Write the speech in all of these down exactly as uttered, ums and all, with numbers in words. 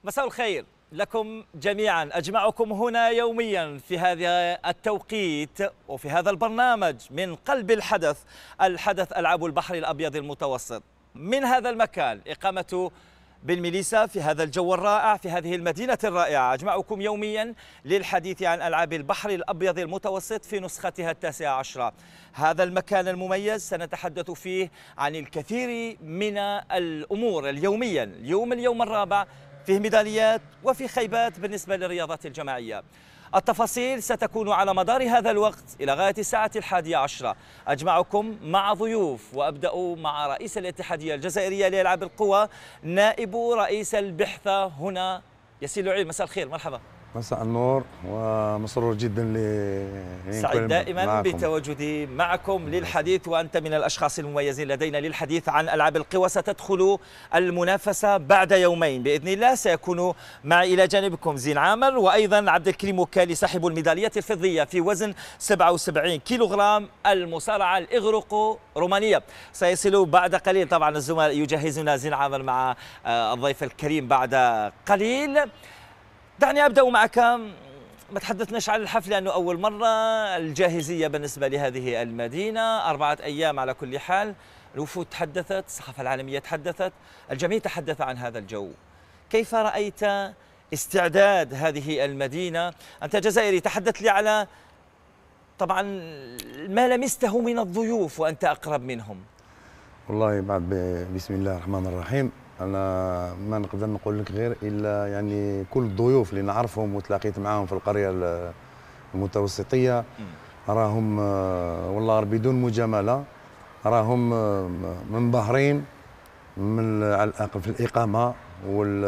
مساء الخير لكم جميعا. أجمعكم هنا يوميا في هذا التوقيت وفي هذا البرنامج من قلب الحدث، الحدث ألعاب البحر الأبيض المتوسط. من هذا المكان إقامة بالميليسا في هذا الجو الرائع في هذه المدينة الرائعة، أجمعكم يوميا للحديث عن ألعاب البحر الأبيض المتوسط في نسختها التاسعة عشرة. هذا المكان المميز سنتحدث فيه عن الكثير من الأمور اليوميا. اليوم اليوم الرابع فيه ميداليات وفي خيبات بالنسبة للرياضات الجماعية. التفاصيل ستكون على مدار هذا الوقت إلى غاية الساعة الحادية عشرة. أجمعكم مع ضيوف وأبدأ مع رئيس الاتحادية الجزائرية لألعاب القوى، نائب رئيس البعثة هنا ياسين لعيب. مساء الخير، مرحبا. مساء النور، ومسرور جدا ل سعيد دائما بتواجدي معكم للحديث، وأنت من الأشخاص المميزين لدينا للحديث عن ألعاب القوى. ستدخل المنافسة بعد يومين بإذن الله. سيكون معي إلى جانبكم زين عامر وأيضا عبد الكريم وكالي صاحب الميدالية الفضية في وزن سبعة وسبعين كيلوغرام المصارعة الإغريقو رومانية. سيصل بعد قليل، طبعا الزملاء يجهزنا زين عامر مع الضيف الكريم بعد قليل. دعني أبدأ معك، ما تحدثناش عن الحفل لأنه أول مرة. الجاهزية بالنسبة لهذه المدينة أربعة أيام على كل حال. الوفود تحدثت، الصحافة العالمية تحدثت، الجميع تحدث عن هذا الجو. كيف رأيت استعداد هذه المدينة؟ أنت جزائري، تحدث لي على طبعا ما لمسته من الضيوف وأنت أقرب منهم. والله بعد بسم الله الرحمن الرحيم، أنا ما نقدر نقول لك غير إلا يعني كل الضيوف اللي نعرفهم وتلاقيت معاهم في القرية المتوسطية راهم والله بدون مجاملة راهم منبهرين من على الأقل في الإقامة وال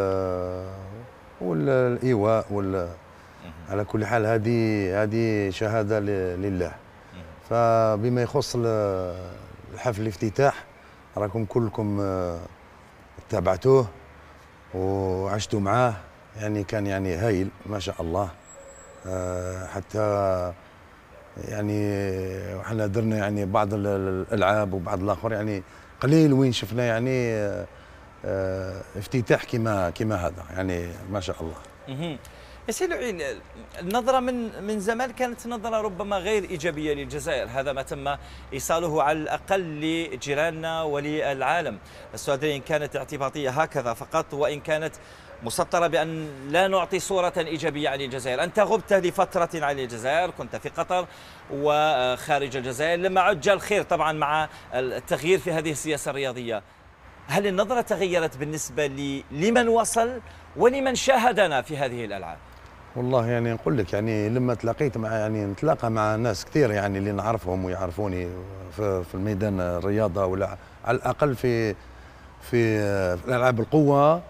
والإيواء وال على كل حال. هذه هذه شهادة لله. فبما يخص الحفل الافتتاح راكم كلكم تابعتوه وعشتوا معاه، يعني كان يعني هايل ما شاء الله. أه حتى يعني وحنا درنا يعني بعض الالعاب وبعض الاخر، يعني قليل وين شفنا يعني أه افتتاح كما كما هذا، يعني ما شاء الله. ياسين لعين، النظرة من من زمان كانت نظرة ربما غير إيجابية للجزائر، هذا ما تم إيصاله على الأقل لجيراننا وللعالم. السعودية كانت اعتباطية هكذا فقط، وإن كانت مسطرة بأن لا نعطي صورة إيجابية عن الجزائر. أنت غبت لفترة عن الجزائر، كنت في قطر وخارج الجزائر، لما عج الخير طبعا مع التغيير في هذه السياسة الرياضية. هل النظرة تغيرت بالنسبة لمن وصل ولمن شاهدنا في هذه الألعاب؟ والله يعني نقول لك، يعني لما تلاقيت مع يعني نتلاقى مع ناس كثير يعني اللي نعرفهم ويعرفوني في, في الميدان الرياضه، ولا على الاقل في في, في الالعاب القوه،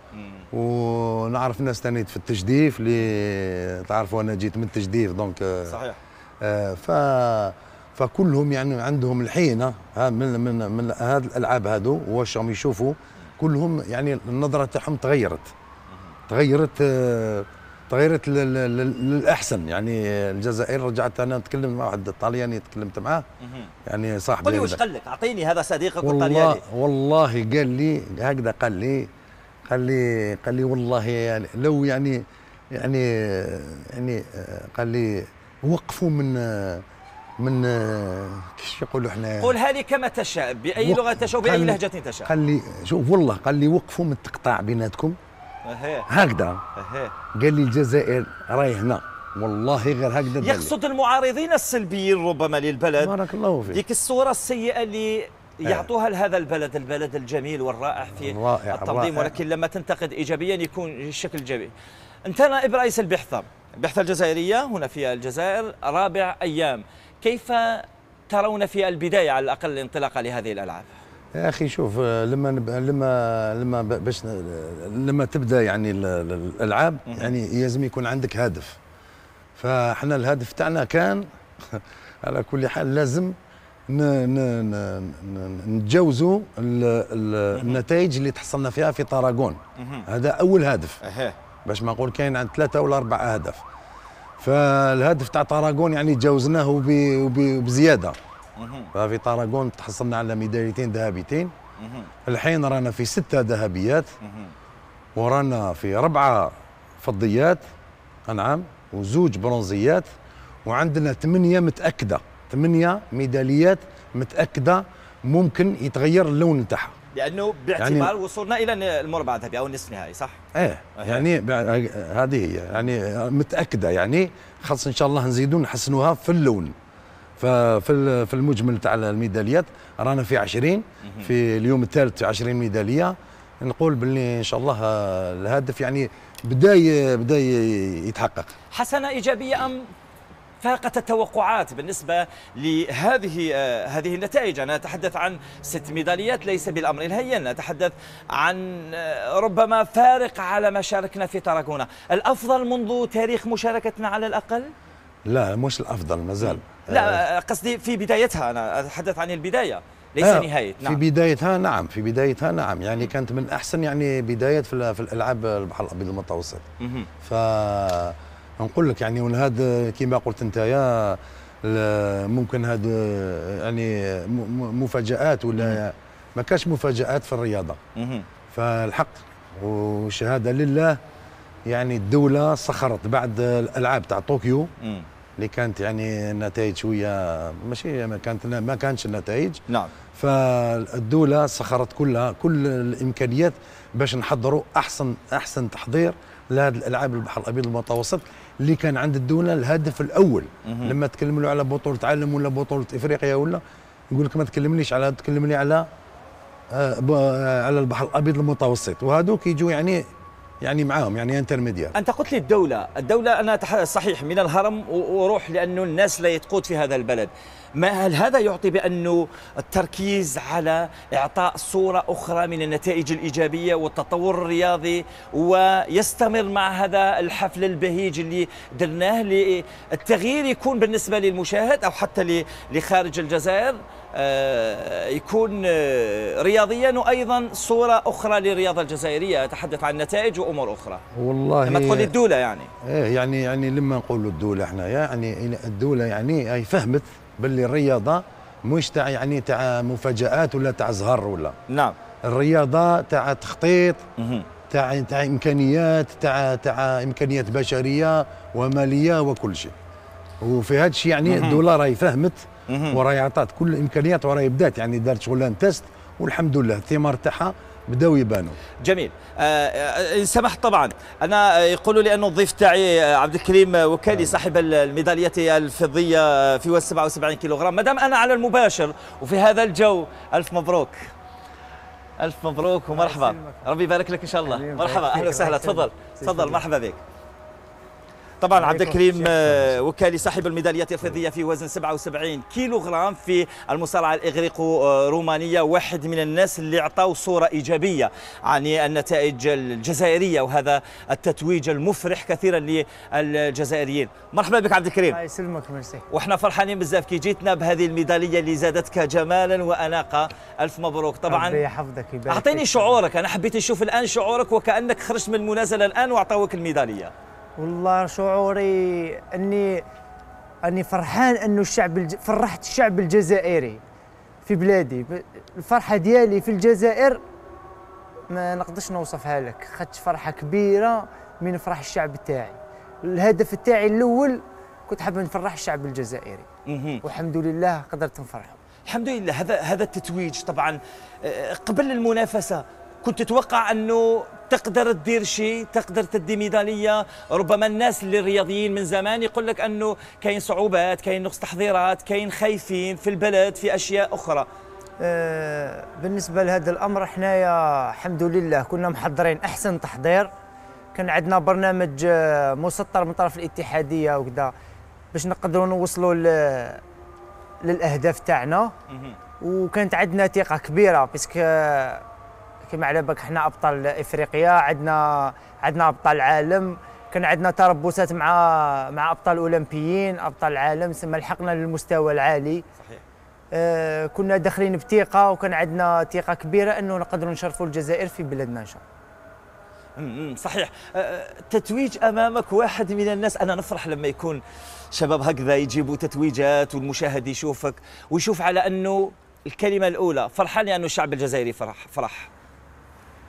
ونعرف ناس ثاني في التجديف اللي تعرفوا انا جيت من التجديف دونك صحيح. آه ف فكلهم يعني عندهم الحينه من من من هذه الالعاب هذو، واش راهم يشوفوا كلهم يعني النظره تاعهم تغيرت تغيرت آه تغيرت للاحسن. يعني الجزائر رجعت، انا تكلمت مع واحد الطلياني تكلمت معاه يعني صاحبي. قل لي واش قال لك؟ اعطيني هذا صديقك الطلياني. والله والله قال لي هكذا، قال لي قال لي قال لي والله يعني لو يعني يعني يعني قال لي وقفوا من من كيفاش يقولوا احنا، قولها لي كما تشاء بأي لغة تشاء بأي لهجة تشاء. قال لي شوف والله قال لي وقفوا من التقطاع بيناتكم هكذا. قال لي الجزائر راهي هنا، والله غير هكذا. يقصد المعارضين السلبيين ربما للبلد، بارك الله فيك، ديك الصورة السيئة اللي يعطوها لهذا البلد، البلد الجميل والرائع في رائع التنظيم، رائع. ولكن لما تنتقد إيجابيا يكون الشكل جميل. أنت نائب رئيس البعثة، البعثة الجزائرية هنا في الجزائر رابع أيام، كيف ترون في البداية على الأقل الانطلاقة لهذه الألعاب؟ يا اخي شوف، لما لما لما باش لما تبدا يعني الالعاب يعني لازم يكون عندك هدف. فاحنا الهدف تاعنا كان على كل حال لازم نتجاوزوا النتائج اللي تحصلنا فيها في طراغون. هذا اول هدف، باش ما نقول كاين عند ثلاثه ولا اربع اهداف. فالهدف تاع طراغون يعني تجاوزناه بزياده. ففي طراغون تحصلنا على ميداليتين ذهبيتين. الحين رانا في ستة ذهبيات، ورانا في ربعه فضيات نعم وزوج برونزيات، وعندنا ثمانيه متاكده، ثمانيه ميداليات متاكده ممكن يتغير اللون نتاعها، لانه باعتبار يعني وصولنا الى المربع الذهبي او النصف النهائي صح؟ ايه يعني هذه هي يعني متاكده، يعني خاص ان شاء الله نزيدوا نحسنوها في اللون. ففي في المجمل تاع الميداليات رانا في عشرين، في اليوم الثالث عشرين ميداليه، نقول باللي ان شاء الله الهدف يعني بدا بدا يتحقق. حسنه ايجابيه ام فاقت التوقعات بالنسبه لهذه هذه النتائج؟ انا اتحدث عن ست ميداليات ليس بالامر الهين، اتحدث عن ربما فارق على ما شاركنا في تراكونا. الافضل منذ تاريخ مشاركتنا على الاقل؟ لا مش الافضل مازال. لا قصدي في بدايتها، انا اتحدث عن البدايه ليس آه نهايه. نعم. في بدايتها نعم، في بدايتها نعم، يعني كانت من احسن يعني بدايات في, في الالعاب البحر الابيض المتوسط. ف نقول لك يعني هذا كما قلت انت يا ممكن هذا يعني مفاجآت ولا ما كاش مفاجآت في الرياضه. فالحق وشهاده لله يعني الدوله سخرت بعد الالعاب تاع طوكيو اللي كانت يعني النتائج شويه ماشي ما كانت ما كانتش النتائج. نعم. فالدوله سخرت كلها كل الامكانيات باش نحضروا احسن احسن تحضير لهذه الالعاب البحر الابيض المتوسط اللي كان عند الدوله الهدف الاول. مم. لما تكلموا على بطوله عالم ولا بطوله افريقيا ولا يقول لك ما تكلمنيش على تكلمني على آه على البحر الابيض المتوسط، وهذوك يجوا يعني يعني معاهم يعني انترميديار. انت قلت لي الدوله، الدوله انا صحيح من الهرم وروح لانه الناس لا يتقود في هذا البلد، ما هل هذا يعطي بانه التركيز على اعطاء صوره اخرى من النتائج الايجابيه والتطور الرياضي ويستمر مع هذا الحفل البهيج اللي درناه للتغيير يكون بالنسبه للمشاهد او حتى لخارج الجزائر يكون رياضيا وايضا صوره اخرى للرياضه الجزائريه، اتحدث عن نتائج وامور اخرى. والله لما تقول الدوله يعني ايه يعني يعني لما نقولوا الدوله احنا يعني الدوله يعني هي فهمت باللي الرياضه مش تاع يعني تاع مفاجآت ولا تاع زهر ولا. نعم. الرياضه تاع تخطيط، تاع تاع امكانيات، تاع تاع امكانيات بشريه وماليه وكل شيء. وفي هذا الشيء يعني الدوله راهي فهمت وراهي عطات كل الامكانيات وراهي بدات يعني دارت شغلان تيست والحمد لله الثمار تاعها بداو يبانوا. جميل. ان سمحت طبعا انا يقولوا لي انه الضيف تاعي عبد الكريم وكالي صاحب الميداليه الفضيه في وزن سبعة وسبعين كيلوغرام، ما دام انا على المباشر وفي هذا الجو، الف مبروك. الف مبروك ومرحبا، ربي يبارك لك ان شاء الله. مرحبا، اهلا وسهلا، تفضل تفضل، مرحبا بك. طبعا عبد الكريم وكالي صاحب الميدالية الفضية في وزن سبعة وسبعين كيلوغرام في المصارعة الإغريقو رومانية، واحد من الناس اللي أعطوا صورة إيجابية عن النتائج الجزائرية وهذا التتويج المفرح كثيرا للجزائريين. مرحبا بك عبد الكريم. الله يسلمك، ميرسي. واحنا فرحانين بزاف كي جيتنا بهذه الميدالية اللي زادتك جمالا وأناقة، ألف مبروك. طبعا ربي يحفظك ويبارك. أعطيني شعورك، أنا حبيت نشوف الآن شعورك وكأنك خرجت من المنازلة الآن وأعطوك الميدالية. والله شعوري اني اني فرحان انه الشعب الج... فرحت الشعب الجزائري في بلادي. الفرحه ديالي في الجزائر ما نقدرش نوصفها لك، خدت فرحه كبيره من فرح الشعب تاعي. الهدف تاعي الاول كنت حاب نفرح الشعب الجزائري والحمد لله قدرت نفرحه. الحمد لله. هذا هذا التتويج طبعا قبل المنافسه كنت تتوقع انه تقدر تدير شيء، تقدر تدي ميداليه؟ ربما الناس اللي الرياضيين من زمان يقول لك انه كاين صعوبات، كاين نقص تحضيرات، كاين خايفين في البلد في اشياء اخرى. أه بالنسبه لهذا الامر حنايا الحمد لله كنا محضرين احسن تحضير. كان عندنا برنامج مسطر من طرف الاتحاديه وكذا باش نقدروا نوصلوا للاهداف تاعنا، وكانت عندنا ثقه كبيره باسكو كما على بالك حنا ابطال افريقيا، عندنا عندنا ابطال العالم، كان عندنا تربصات مع مع ابطال اولمبيين، ابطال العالم، ثم لحقنا للمستوى العالي. صحيح. آه كنا داخلين بثقه وكان عندنا ثقه كبيره انه نقدروا نشرفوا الجزائر في بلادنا ان شاء الله. صحيح. تتويج امامك واحد من الناس، انا نفرح لما يكون شباب هكذا يجيبوا تتويجات والمشاهد يشوفك ويشوف على انه الكلمه الاولى فرحان لانه الشعب الجزائري فرح فرح.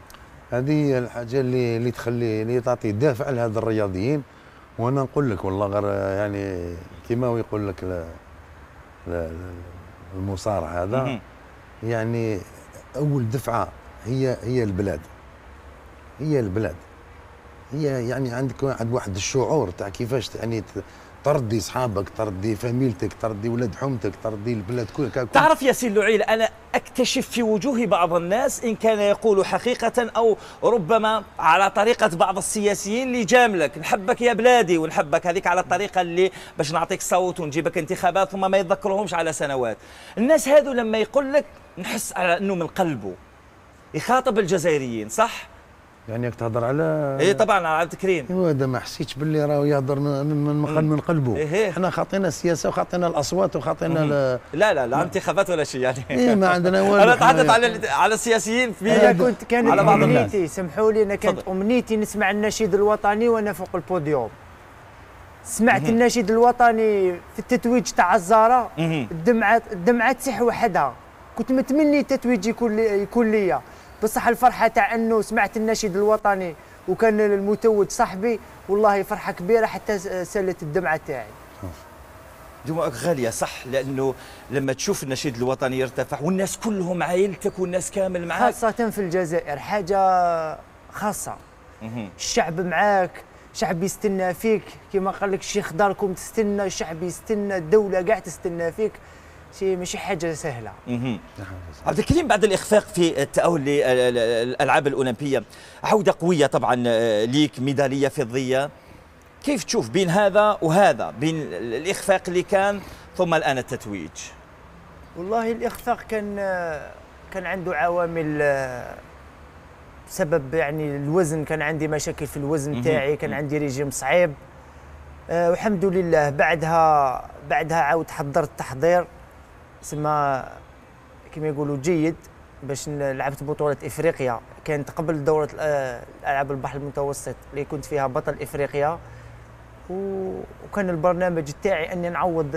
هذه هي الحاجه اللي اللي تخلي اللي تعطي دافع لهذا الرياضيين. وانا نقول لك والله غير يعني كيما يقول لك لا لا المصارع هذا يعني اول دفعه هي هي البلاد، هي البلاد هي يعني عندك واحد واحد الشعور تاع كيفاش يعني ترضي صحابك، ترضي فاميلتك، ترضي ولاد حومتك، ترضي البلاد كلها. تعرف ياسين لعيل، أنا أكتشف في وجوه بعض الناس إن كان يقول حقيقة أو ربما على طريقة بعض السياسيين اللي جاملك نحبك يا بلادي ونحبك، هذيك على الطريقة اللي باش نعطيك صوت ونجيبك انتخابات ثم ما يتذكرهمش على سنوات. الناس هذو لما يقول لك نحس على أنه من قلبه يخاطب الجزائريين، صح؟ يعني راك تهضر على ايه طبعا على عبد الكريم. ايوا هذا ما حسيتش باللي راه يهضر من من, من قلبه. إيه. احنا خاطينا السياسه وخاطينا الاصوات وخاطينا ل... لا لا لا انتخابات ولا شيء يعني. إيه ما عندنا والو. انا اتحدث على على السياسيين في انا كنت كانت على بعض الناس. امنيتي، سمحوا لي، انا كانت فضل. امنيتي نسمع النشيد الوطني وانا فوق البوديوم. سمعت مم. النشيد الوطني في التتويج تاع الزهراء، الدمعه الدمعه تسيح وحدها. كنت متمني التتويج يكون يكون ليا، بصح الفرحه تاع انه سمعت النشيد الوطني وكان المتوج صاحبي، والله فرحه كبيره حتى سالت الدمعه تاعي. دموعك غاليه صح، لانه لما تشوف النشيد الوطني يرتفع والناس كلهم عائلتك والناس كامل معاك، خاصه في الجزائر حاجه خاصه. الشعب معاك، شعب يستنى فيك، كما قال لك الشيخ داركم تستنى، الشعب يستنى، الدوله كاع تستنى فيك، شيء ماشي حاجه سهله. عبد الكريم، بعد الاخفاق في التاهل للالعاب الاولمبيه، عوده قويه طبعا ليك، ميداليه فضيه، كيف تشوف بين هذا وهذا، بين الاخفاق اللي كان ثم الان التتويج؟ والله الاخفاق كان كان عنده عوامل، بسبب يعني الوزن، كان عندي مشاكل في الوزن تاعي، كان عندي ريجيم صعيب. أه والحمد لله بعدها بعدها عاود حضرت تحضير سما كما يقولوا جيد، باش لعبت بطولة افريقيا، كانت قبل دورة العاب البحر المتوسط اللي كنت فيها بطل افريقيا، وكان البرنامج تاعي اني نعوض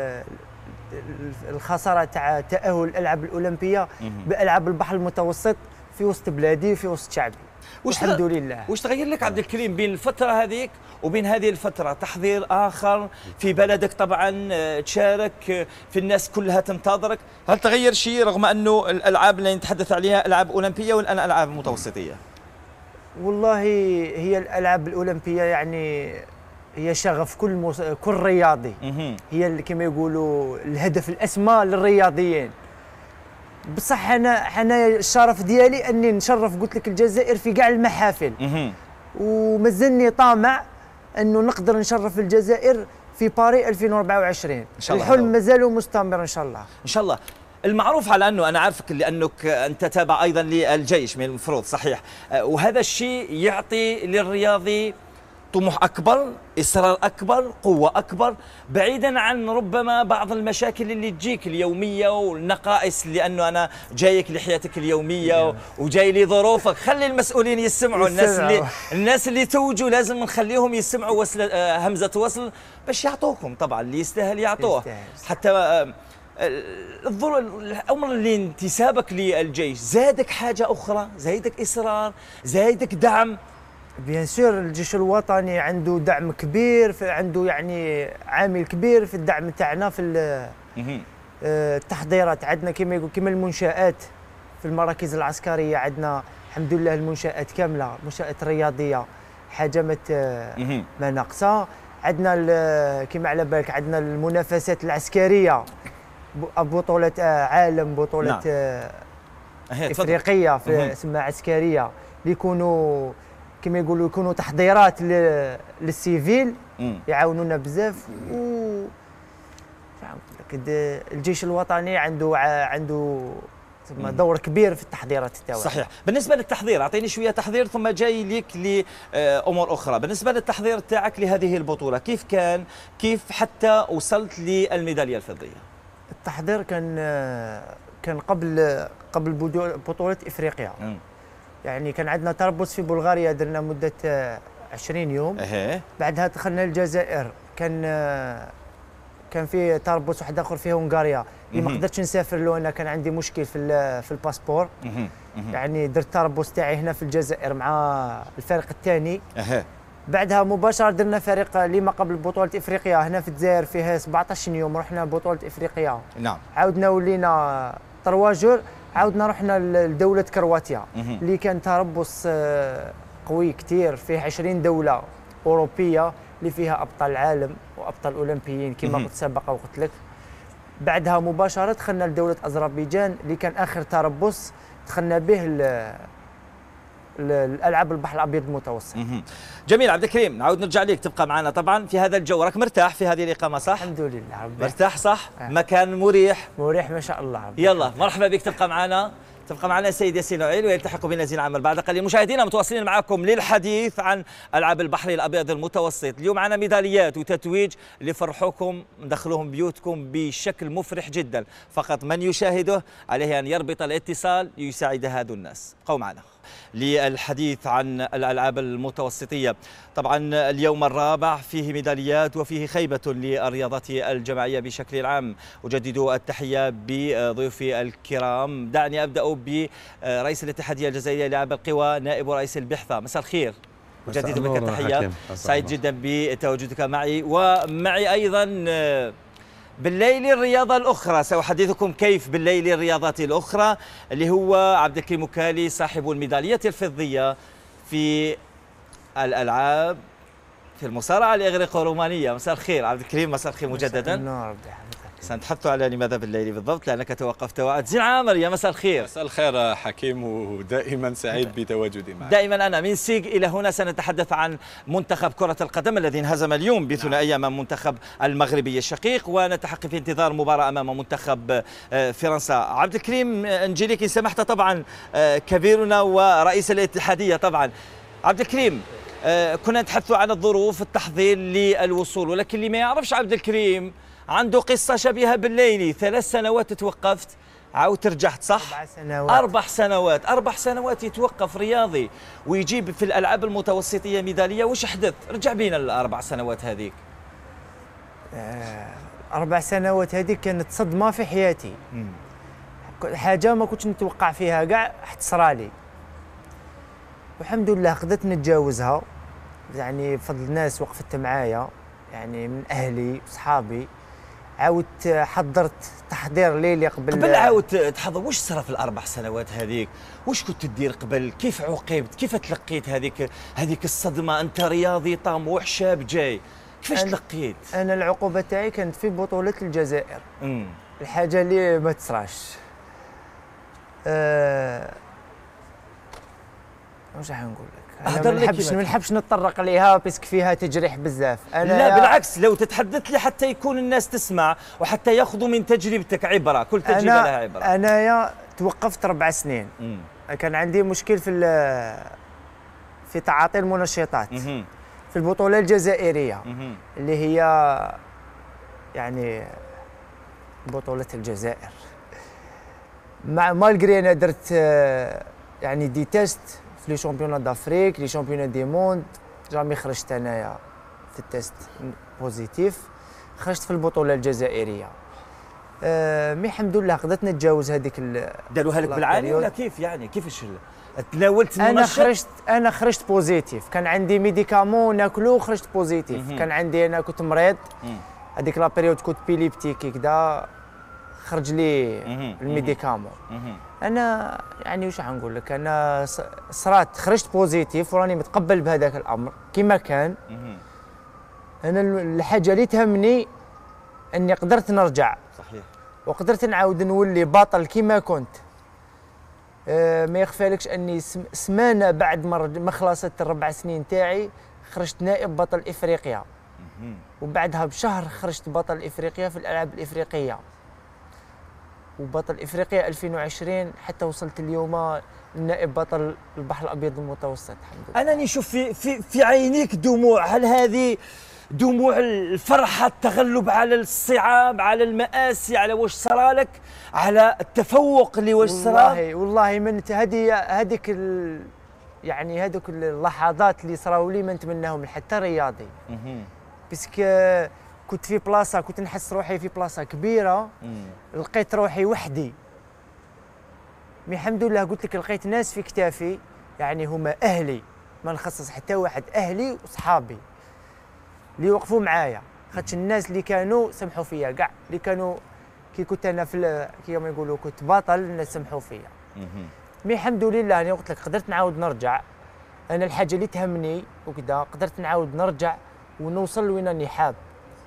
الخسارة تاع تأهل الالعاب الاولمبية بالعاب البحر المتوسط في وسط بلادي وفي وسط شعبي. الحمد لله. واش تغير لك عبد الكريم بين الفترة هذيك وبين هذه الفترة؟ تحضير آخر في بلدك طبعا، تشارك في الناس كلها تنتظرك، هل تغير شيء رغم أنه الألعاب اللي نتحدث عليها ألعاب أولمبية والآن ألعاب متوسطية؟ والله هي الألعاب الأولمبية يعني هي شغف كل مص... كل رياضي، هي كما يقولوا الهدف الأسمى للرياضيين. بصح انا انا الشرف ديالي اني نشرف قلت لك الجزائر في كاع المحافل، ومازلني طامع انه نقدر نشرف الجزائر في باري ألفين وأربعة وعشرين. إن شاء الله الحلم مازال مستمر ان شاء الله. ان شاء الله. المعروف على انه انا عارفك لانك انت تابع ايضا للجيش من المفروض، صحيح، وهذا الشيء يعطي للرياضي طموح أكبر، إصرار أكبر، قوة أكبر، بعيداً عن ربما بعض المشاكل اللي تجيك اليومية والنقائص، لأنه أنا جايك لحياتك اليومية وجاي لي ظروفك. خلي المسؤولين يسمعوا، الناس اللي الناس اللي توجوا لازم نخليهم يسمعوا وصل همزة وصل باش يعطوكم طبعاً اللي يستاهل يعطوه. حتى الأمر اللي انتسابك للجيش زادك حاجة أخرى، زايدك إصرار، زايدك دعم. بيان سور الجيش الوطني عنده دعم كبير، عنده يعني عامل كبير في الدعم تاعنا في التحضيرات. عندنا كما يقول كما المنشآت في المراكز العسكريه، عندنا الحمد لله المنشآت كامله، منشآت رياضيه حاجه ما ما ناقصه. عندنا كما على بالك عندنا المنافسات العسكريه، بطوله عالم، بطوله نعم. افريقيه في اسمها عسكريه، اللي يكونوا كما يقولوا يكونوا تحضيرات للسيفيل، يعاونونا بزاف. و الجيش الوطني عنده عنده دور كبير في التحضيرات تاعو. صحيح. بالنسبه للتحضير، اعطيني شويه تحضير ثم جاي ليك لامور اخرى. بالنسبه للتحضير تاعك لهذه البطوله، كيف كان؟ كيف حتى وصلت للميداليه الفضيه؟ التحضير كان كان قبل قبل بطوله افريقيا. م. يعني كان عندنا تربص في بلغاريا، درنا مدة عشرين يوم. أه. بعدها دخلنا الجزائر، كان كان في تربص واحد آخر في هنغاريا اللي ما قدرتش نسافر له، أنا كان عندي مشكل في في الباسبور. يعني درت التربص تاعي هنا في الجزائر مع الفريق الثاني. اها. بعدها مباشره درنا فريق اللي ما قبل بطوله افريقيا هنا في الجزائر، فيه سبعطاش يوم رحنا بطوله افريقيا. نعم. عاودنا ولينا ترواجور، عاودنا رحنا لدوله كرواتيا اللي كان تربص قوي كثير، فيه عشرين دوله اوروبيه اللي فيها ابطال العالم وابطال اولمبيين كما قلت سابقا وقلت لك. بعدها مباشره دخلنا لدوله اذربيجان اللي كان اخر تربص دخلنا به الالعاب البحر الابيض المتوسط. جميل. عبد الكريم، نعاود نرجع ليك، تبقى معنا طبعا في هذا الجو، راك مرتاح في هذه الاقامه صح؟ الحمد لله ربي مرتاح صح؟ آه. مكان مريح مريح ما شاء الله ربي. يلا مرحبا بك، تبقى معنا تبقى معنا سيد ياسين نوعيل ويلتحق بنا زين عامر بعد قليل. مشاهدينا متواصلين معكم للحديث عن العاب البحر الابيض المتوسط. اليوم معنا ميداليات وتتويج لفرحكم ندخلوهم بيوتكم بشكل مفرح جدا، فقط من يشاهده عليه ان يربط الاتصال ليساعد هذا الناس. بقوا معنا للحديث عن الألعاب المتوسطية. طبعا اليوم الرابع فيه ميداليات وفيه خيبة للرياضة الجماعية بشكل عام. أجدد التحية بضيوفي الكرام. دعني أبدأ برئيس الاتحادية الجزائرية لألعاب القوى نائب رئيس البعثة. مساء الخير، أجدد لك التحية، سعيد جدا بتواجدك معي. ومعي أيضا بالليل الرياضة الأخرى، سأحدثكم كيف بالليل الرياضات الأخرى، اللي هو عبد الكريم مكالي صاحب الميدالية الفضية في الألعاب في المصارعة الإغريقية الرومانية. مساء الخير عبد الكريم. مساء الخير مجددا. مساء سنتحدث على لماذا بالليل بالضبط، لأنك توقفت وعد. زين عامر، يا مساء الخير. مساء الخير حكيم، ودائما سعيد بتواجدي معك. دائما أنا من سيغ إلى هنا سنتحدث عن منتخب كرة القدم الذي انهزم اليوم بثنائية أمام منتخب المغربي الشقيق، ونتحقق في انتظار مباراة أمام منتخب فرنسا. عبد الكريم نجي لك إن سمحت، طبعا كبيرنا ورئيس الاتحادية. طبعا عبد الكريم، كنا نتحدث عن الظروف التحضير للوصول، ولكن اللي ما يعرفش عبد الكريم عنده قصة شبيهة بالليلي. ثلاث سنوات توقفت، عاود رجعت صح؟ أربع سنوات. أربع سنوات أربع سنوات يتوقف رياضي ويجيب في الألعاب المتوسطية ميدالية. وش حدث؟ رجع بينا الأربع سنوات هذيك. آه، أربع سنوات هذيك كانت صدمة في حياتي. مم. حاجة ما كنتش نتوقع فيها كاع، حتى صرالي. والحمد لله قدرت نتجاوزها، يعني بفضل الناس وقفت معايا، يعني من أهلي وصحابي. عاودت حضرت تحضير ليلي قبل قبل عاود تحضر. وش صرا في الاربع سنوات هذيك؟ وش كنت تدير قبل؟ كيف عوقبت؟ كيف تلقيت هذيك هذيك الصدمه؟ انت رياضي طموح شاب جاي، كيفاش تلقيت؟ انا العقوبه تاعي كانت في بطوله الجزائر. امم الحاجه اللي ما تصراش. أه واش راح نقول لك؟ انا ما نحبش ما نحبش نتطرق ليها باسكو فيها تجريح بزاف. انا لا بالعكس، لو تتحدث لي حتى يكون الناس تسمع وحتى ياخذوا من تجربتك عبره، كل تجربه لها عبره. انايا توقفت ربع سنين. مم. كان عندي مشكل في في تعاطي المنشطات. مم. في البطوله الجزائريه. مم. اللي هي يعني بطوله الجزائر. مع مالغري انا درت يعني دي تيست في لي شامبيونات دافريك، لي شامبيونات دي موند، جامي خرجت انايا في التيست بوزيتيف. خرجت في البطوله الجزائريه. أه مي الحمد لله قدرت نتجاوز هذيك. داروها لك بالعاني ولا كيف يعني؟ كيفاش تناولت المنشط؟ انا خرجت انا خرجت بوزيتيف. كان عندي ميديكامون ناكلو وخرجت بوزيتيف. مم. كان عندي انا كنت مريض هذيك لا بيريود، كنت بيليبتيك كذا، خرج لي الميديكامون. انا يعني واش نقول لك، انا صرات خرجت بوزيتيف وراني متقبل بهذاك الامر كما كان. انا الحاجه اللي تهمني اني قدرت نرجع صحيح، وقدرت نعاود نولي بطل كما كنت. أه ما يخفالكش اني سمانه بعد ما خلصت الربع سنين تاعي خرجت نائب بطل افريقيا، وبعدها بشهر خرجت بطل افريقيا في الالعاب الافريقيه، وبطل افريقيا ألفين وعشرين، حتى وصلت اليوم نائب بطل البحر الابيض المتوسط. الحمد لله. انا نشوف في في في عينيك دموع. هل هذه دموع الفرحه، التغلب على الصعاب، على المآسي، على واش صرا لك، على التفوق اللي واش صرا؟ والله والله من هذه هذيك يعني هذوك اللحظات اللي صراو لي ما نتمناهم حتى رياضي. باسكو كنت في بلاصه، كنت نحس روحي في بلاصه كبيره. مم. لقيت روحي وحدي مي الحمد لله قلت لك لقيت ناس في كتافي، يعني هما اهلي، ما نخصص حتى واحد، اهلي وصحابي اللي وقفوا معايا. خاطش الناس اللي كانوا سمحوا فيا كاع، اللي كانوا كي كنت انا في كيما يقولوا كنت بطل، الناس سمحوا فيا. مي الحمد لله انا قلت لك قدرت نعاود نرجع. انا الحاجه اللي تهمني وكذا قدرت نعاود نرجع ونوصل لوين راني حاب،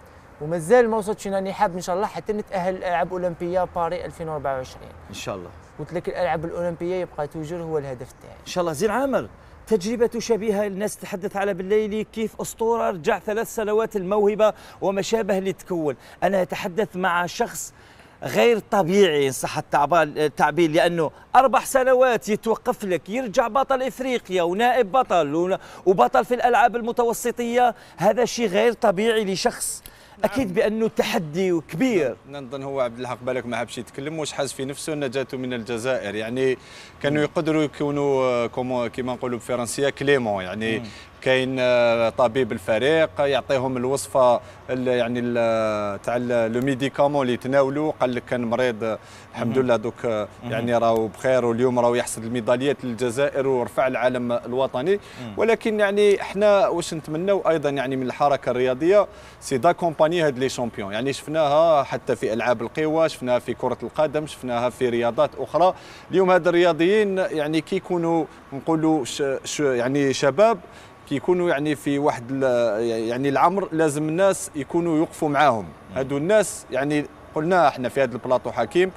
ومازال ما وصلتش راني حاب ان شاء الله حتى نتاهل الالعاب الاولمبيه باري ألفين وأربعة وعشرين ان شاء الله. قلت لك الالعاب الاولمبيه يبقى توجور هو الهدف تاعي ان شاء الله. زين عامر، تجربة شبيهة، الناس تتحدث على بالليلي كيف أسطورة رجع ثلاث سنوات الموهبة وما شابه اللي تكون. أنا أتحدث مع شخص غير طبيعي إن صح التعبير، لأنه أربع سنوات يتوقف لك، يرجع بطل إفريقيا ونائب بطل وبطل في الألعاب المتوسطية. هذا شيء غير طبيعي لشخص اكيد بانه تحدي كبير. نظن هو عبد الحق بالك ما حبش يتكلم، واش حاز في نفسه انه جاته من الجزائر، يعني كانوا يقدروا يكونوا كيما نقولوا بالفرنسيه كليمون، يعني كاين طبيب الفريق يعطيهم الوصفه يعني تاع لو ميديكامون اللي يتناولوا، قال لك كان مريض الحمد لله دوك يعني راهو بخير، واليوم راهو يحصد الميداليات للجزائر ورفع العلم الوطني. ولكن يعني احنا واش نتمناو ايضا يعني من الحركه الرياضيه سي داكومباني هاد لي شامبيون، يعني شفناها حتى في العاب القوى، شفناها في كره القدم، شفناها في رياضات اخرى. اليوم هاد الرياضيين يعني كي يكونوا نقولوا يعني شباب، كي يكونوا يعني في واحد يعني العمر، لازم الناس يكونوا يوقفوا معاهم. هادو الناس يعني قلنا احنا في هذا البلاطو حكيم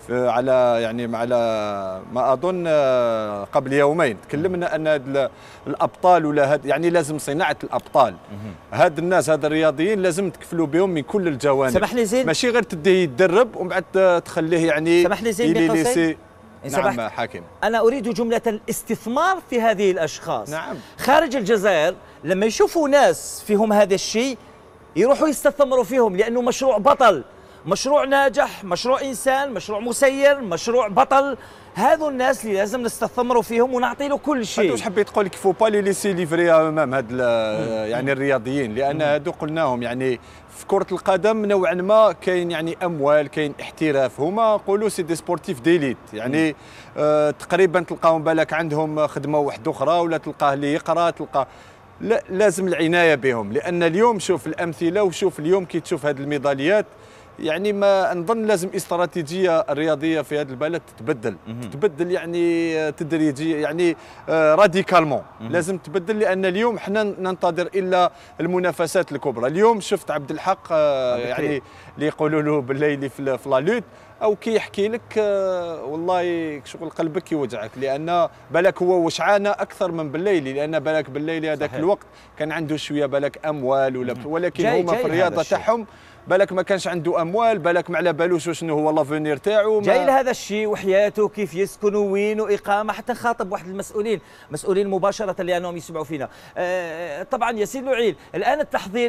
على يعني على ما اظن قبل يومين تكلمنا ان هاد الابطال ولا هاد يعني لازم صناعه الابطال، هاد الناس هاد الرياضيين لازم تكفلوا بهم من كل الجوانب. سمح لي زين، ماشي غير تديه يتدرب ومن بعد تخليه يعني سمح لي زين بقصير. نعم حاكم، أنا أريد جملة الاستثمار في هذه الأشخاص. نعم. خارج الجزائر لما يشوفوا ناس فيهم هذا الشيء يروحوا يستثمروا فيهم، لأنه مشروع بطل، مشروع ناجح، مشروع إنسان، مشروع مسير، مشروع بطل. هذو الناس اللي لازم نستثمروا فيهم ونعطي له كل شيء. واش حبيت تقول لك فو با لي ليسي ليفري امام هاد يعني الرياضيين، لان هادو قلناهم يعني في كرة القدم نوعا ما كاين يعني اموال، كاين احتراف، هما نقولوا سي دي سبورتيف ديليت، يعني آه تقريبا تلقاهم بالك عندهم خدمه واحده اخرى، ولا تلقاه اللي يقرا، تلقى لا لازم العنايه بهم. لان اليوم شوف الامثله، وشوف اليوم كي تشوف هذه الميداليات، يعني ما نظن لازم استراتيجيه الرياضيه في هذا البلد تتبدل تتبدل يعني تدريجيا، يعني راديكالمون لازم تبدل. لان اليوم حنا ننتظر الا المنافسات الكبرى. اليوم شفت عبد الحق يعني اللي يقولوا له بالليل في لا لوت، او كي يحكي لك والله شغل قلبك يوجعك، لان بالك هو وشعانه اكثر من بالليل، لان بالك بالليل هذاك الوقت كان عنده شويه بالك اموال ولا، ولكن هما في الرياضه تاعهم بالك ما كانش عنده اموال، بالك ما على بالوش شنو هو لافونير تاعو. جاي لهذا الشيء وحياته كيف يسكن وين واقامه، حتى خاطب واحد المسؤولين مسؤولين مباشره لانهم يسمعوا فينا. آه طبعا ياسين لوعيل، الان التحضير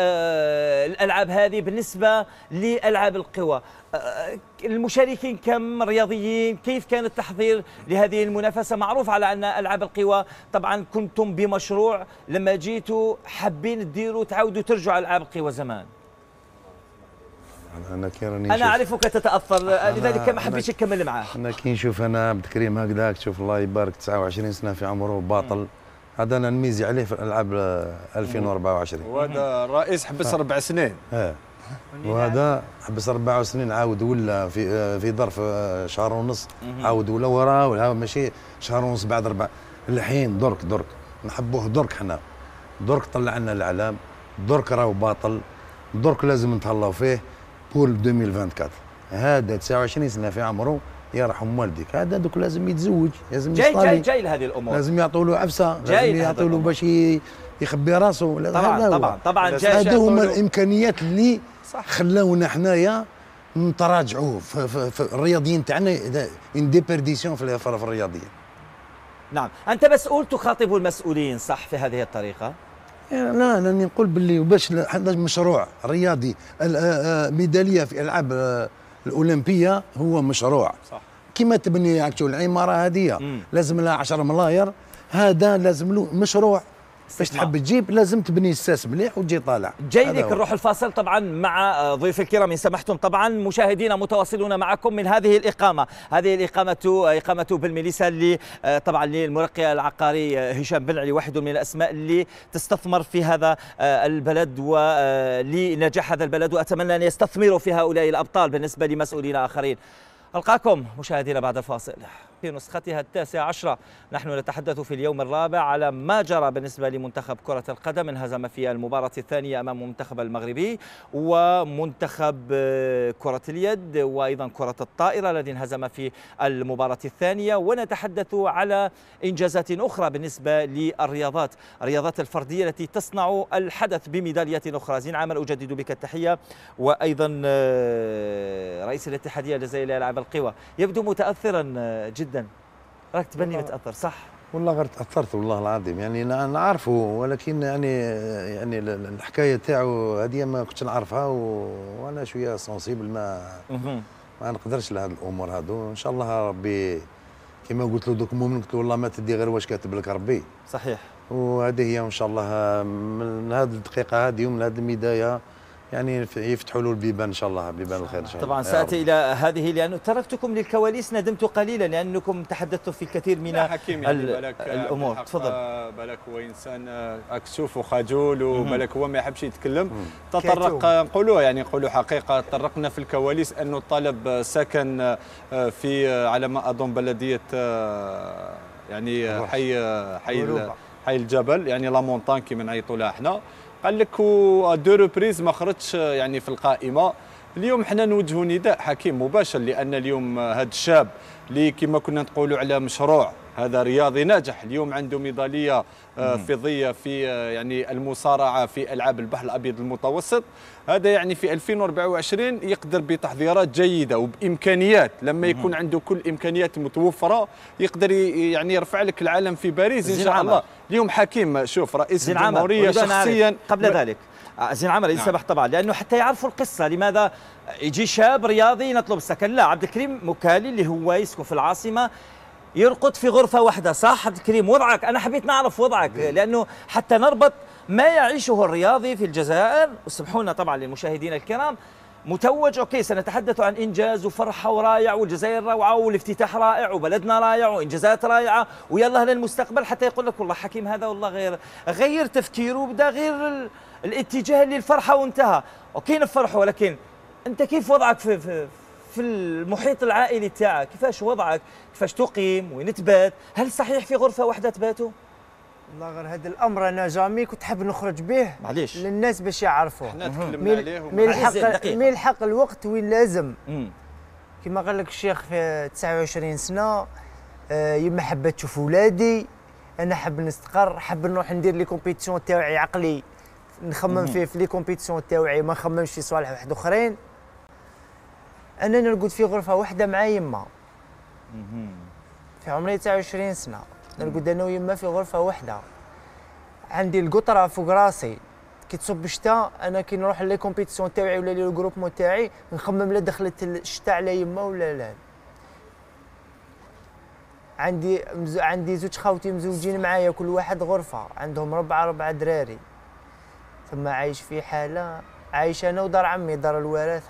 للالعاب هذه بالنسبه لالعاب القوى، آه المشاركين كم رياضيين؟ كيف كان التحضير لهذه المنافسه؟ معروف على ان العاب القوى طبعا كنتم بمشروع لما جيتوا حابين تديروا تعاودوا ترجعوا العاب القوى زمان. انا كي راني انا اعرفك تتاثر، لذلك ما حبيتش نكمل معاه. انا كي نشوف انا عبد الكريم هكذاك، تشوف الله يبارك تسعة وعشرين سنه في عمره باطل، هذا انا نميزي عليه في الالعاب ألفين وأربعة وعشرين. وهذا الرئيس حبس اربع سنين. اه وهذا حبس اربع سنين، عاود ولا في في ظرف شهر ونص، عاود ولا وراه، ماشي شهر ونص بعد اربع. الحين درك درك نحبوه درك، حنا درك طلع لنا الاعلام، درك راهو باطل، درك لازم نتهلاو فيه بور ألفين وأربعة وعشرين. هذا تسعة وعشرين سنه في عمره يرحم والديك، هذا دوك لازم يتزوج، لازم جاي يصلي، جاي جاي لهذه الامور، لازم يعطوا له عفسه، لازم يعطوا له باش يخبي راسه. طبعا طبعا طبعا هذا هما الامكانيات اللي خلاونا حنايا نتراجعوا في, في, في الرياضيين تاعنا، ان ديبيرديسيون في, في الرياضيين. نعم، انت مسؤول تخاطب المسؤولين صح في هذه الطريقه؟ لا انا نقول باللي باش هذا مشروع رياضي، ميداليه في الالعاب الاولمبيه هو مشروع صح. كما تبني العماره هذه لازم لها عشرة ملاير، هذا لازم له مشروع باش تحب تجيب لازم تبني الساس مليح وتجي طالع. جاي لك نروح الفاصل طبعا مع ضيوف الكرام ان سمحتم. طبعا مشاهدينا متواصلون معكم من هذه الاقامه، هذه الاقامه اقامه بالميليسا اللي طبعا للمرقي العقاري هشام بن علي، واحد من الاسماء اللي تستثمر في هذا البلد ولنجاح هذا البلد، واتمنى ان يستثمروا في هؤلاء الابطال بالنسبه لمسؤولين اخرين. ألقاكم مشاهدينا بعد الفاصل في نسختها التاسعة عشرة. نحن نتحدث في اليوم الرابع على ما جرى بالنسبة لمنتخب كرة القدم، انهزم في المباراة الثانية أمام المنتخب المغربي ومنتخب كرة اليد وأيضا كرة الطائرة الذي انهزم في المباراة الثانية. ونتحدث على إنجازات أخرى بالنسبة للرياضات، الرياضات الفردية التي تصنع الحدث بميداليات أخرى. زين عامر أجدد بك التحية، وأيضا رئيس الاتحادية الجزائرية لألعاب القوى، يبدو متأثرا جدا. راك تبني متأثر صح؟ والله غير تأثرت والله العظيم، يعني نعرفه ولكن يعني يعني الحكايه تاعو هذه ما كنتش نعرفها وانا شويه سونسيبل، ما ما نقدرش لهذ الامور هذو. ان شاء الله ربي كما قلت له دوك مؤمن، قلت له والله ما تدي غير واش كاتب لك ربي. صحيح. وهذه هي ان شاء الله من هذه الدقيقه هذه ومن هذه البدايه يعني يفتحوا له البيبان ان شاء الله، بيبان الخير ان شاء الله. طبعا ساتي الى هذه لانه تركتكم للكواليس، ندمت قليلا لانكم تحدثتم في الكثير من حكيم يعني الامور. تفضل. بالك هو انسان اكسوف وخجول، وبالك هو ما يحبش يتكلم. تطرق نقولوا يعني نقولوا حقيقه طرقنا في الكواليس انه طلب سكن في على ما اظن بلديه يعني حي حي حي الجبل، يعني لا مونتان كيما نعيطوا لها احنا. قال لك دو ريبريز ما خرجش يعني في القائمه. اليوم حنا نوجهوا نداء حكيم مباشر، لان اليوم هذا الشاب اللي كما كنا نقولوا على مشروع، هذا رياضي ناجح، اليوم عنده ميداليه فضيه في يعني المصارعه في العاب البحر الابيض المتوسط. هذا يعني في ألفين وأربعة وعشرين يقدر بتحضيرات جيده وبامكانيات، لما يكون عنده كل الامكانيات متوفره يقدر يعني يرفع لك العالم في باريس ان شاء الله. اليوم حكيم شوف رئيس الجمهوريه شخصيا قبل ذلك زين عمر إذا سمحت طبعا، لانه حتى يعرفوا القصه لماذا يجي شاب رياضي نطلب السكن. لا، عبد الكريم مكالي اللي هو يسكن في العاصمه يرقد في غرفه واحده، صح عبد الكريم؟ وضعك انا حبيت نعرف وضعك لانه حتى نربط ما يعيشه الرياضي في الجزائر. وسمحوا لنا طبعا للمشاهدين الكرام، متوج اوكي سنتحدث عن انجاز وفرحه ورائع، والجزائر روعه والافتتاح رائع وبلدنا رائع وانجازات رائعه ويلا للمستقبل، حتى يقول لك والله حكيم هذا والله غير غير تفكيره وبدا غير الاتجاه للفرحه وانتهى. اوكي نفرحه، ولكن انت كيف وضعك في في في المحيط العائلي تاعك؟ كيفاش وضعك؟ كيفاش تقيم؟ وين تبات؟ هل صحيح في غرفه واحده تباتوا؟ والله غير هذا الامر انا جامي كنت حاب نخرج به معليش للناس باش يعرفوه. احنا تكلمنا عليه من الحق من الحق الوقت وين لازم. كما قال لك الشيخ في تسعة وعشرين سنه، آه يما حبيت تشوف ولادي، انا حاب نستقر، حاب نروح ندير لي كومبيتيسيون تاوعي عقلي نخمم فيه في لي كومبيتيسيون تاوعي، ما نخممش في صوالح واحد اخرين. انا نرقد في غرفه واحده مع يما في عمري تسعة وعشرين سنه، نرقد انا ويما في غرفه واحده. عندي القطره فوق راسي، كي تصب الشتاء انا كي نروح لي كومبيتيسيون تاوعي ولا لي الجروب تاعي نخمم لا دخلت الشتاء على يما ولا لا. عندي مز... عندي زوج خاوتي مزوجين معايا، كل واحد غرفه، عندهم ربعه ربعه دراري. ثم عايش في حاله، عايش انا ودار عمي دار الوراثه.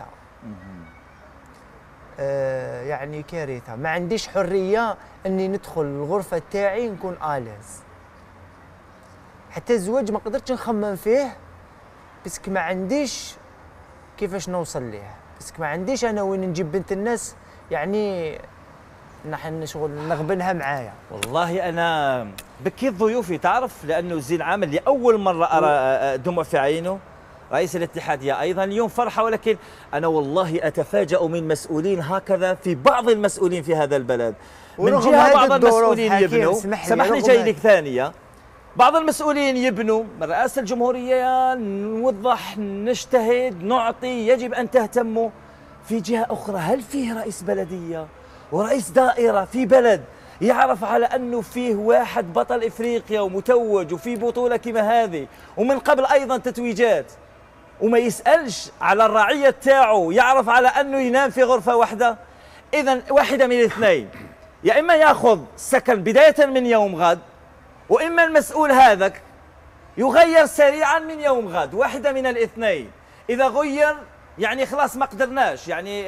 آه يعني كارثه، ما عنديش حريه اني ندخل الغرفه تاعي نكون آليز. حتى الزواج ما قدرتش نخمم فيه باسكو ما عنديش كيفاش نوصل ليه، باسكو ما عنديش انا وين نجيب بنت الناس يعني نحن شغل نغبنها معايا. والله انا بكيت ضيوفي تعرف، لانه زين عامل لاول مره ارى دموع في عينه، رئيس الاتحادية أيضا اليوم فرحة. ولكن أنا والله أتفاجأ من مسؤولين هكذا، في بعض المسؤولين في هذا البلد من جهة بعض المسؤولين يبنوا، سمحني جاي لك ثانية، بعض المسؤولين يبنوا من رئاسة الجمهورية، نوضح نجتهد نعطي، يجب أن تهتموا. في جهة أخرى هل فيه رئيس بلدية ورئيس دائرة في بلد يعرف على أنه فيه واحد بطل إفريقيا ومتوج وفي بطولة كما هذه ومن قبل أيضا تتويجات، وما يسألش على الرعية تاعو، يعرف على أنه ينام في غرفة واحدة؟ إذا واحدة من الاثنين، يا إما يأخذ سكن بداية من يوم غد، وإما المسؤول هذاك يغير سريعا من يوم غد، واحدة من الاثنين، إذا غير يعني خلاص ما قدرناش، يعني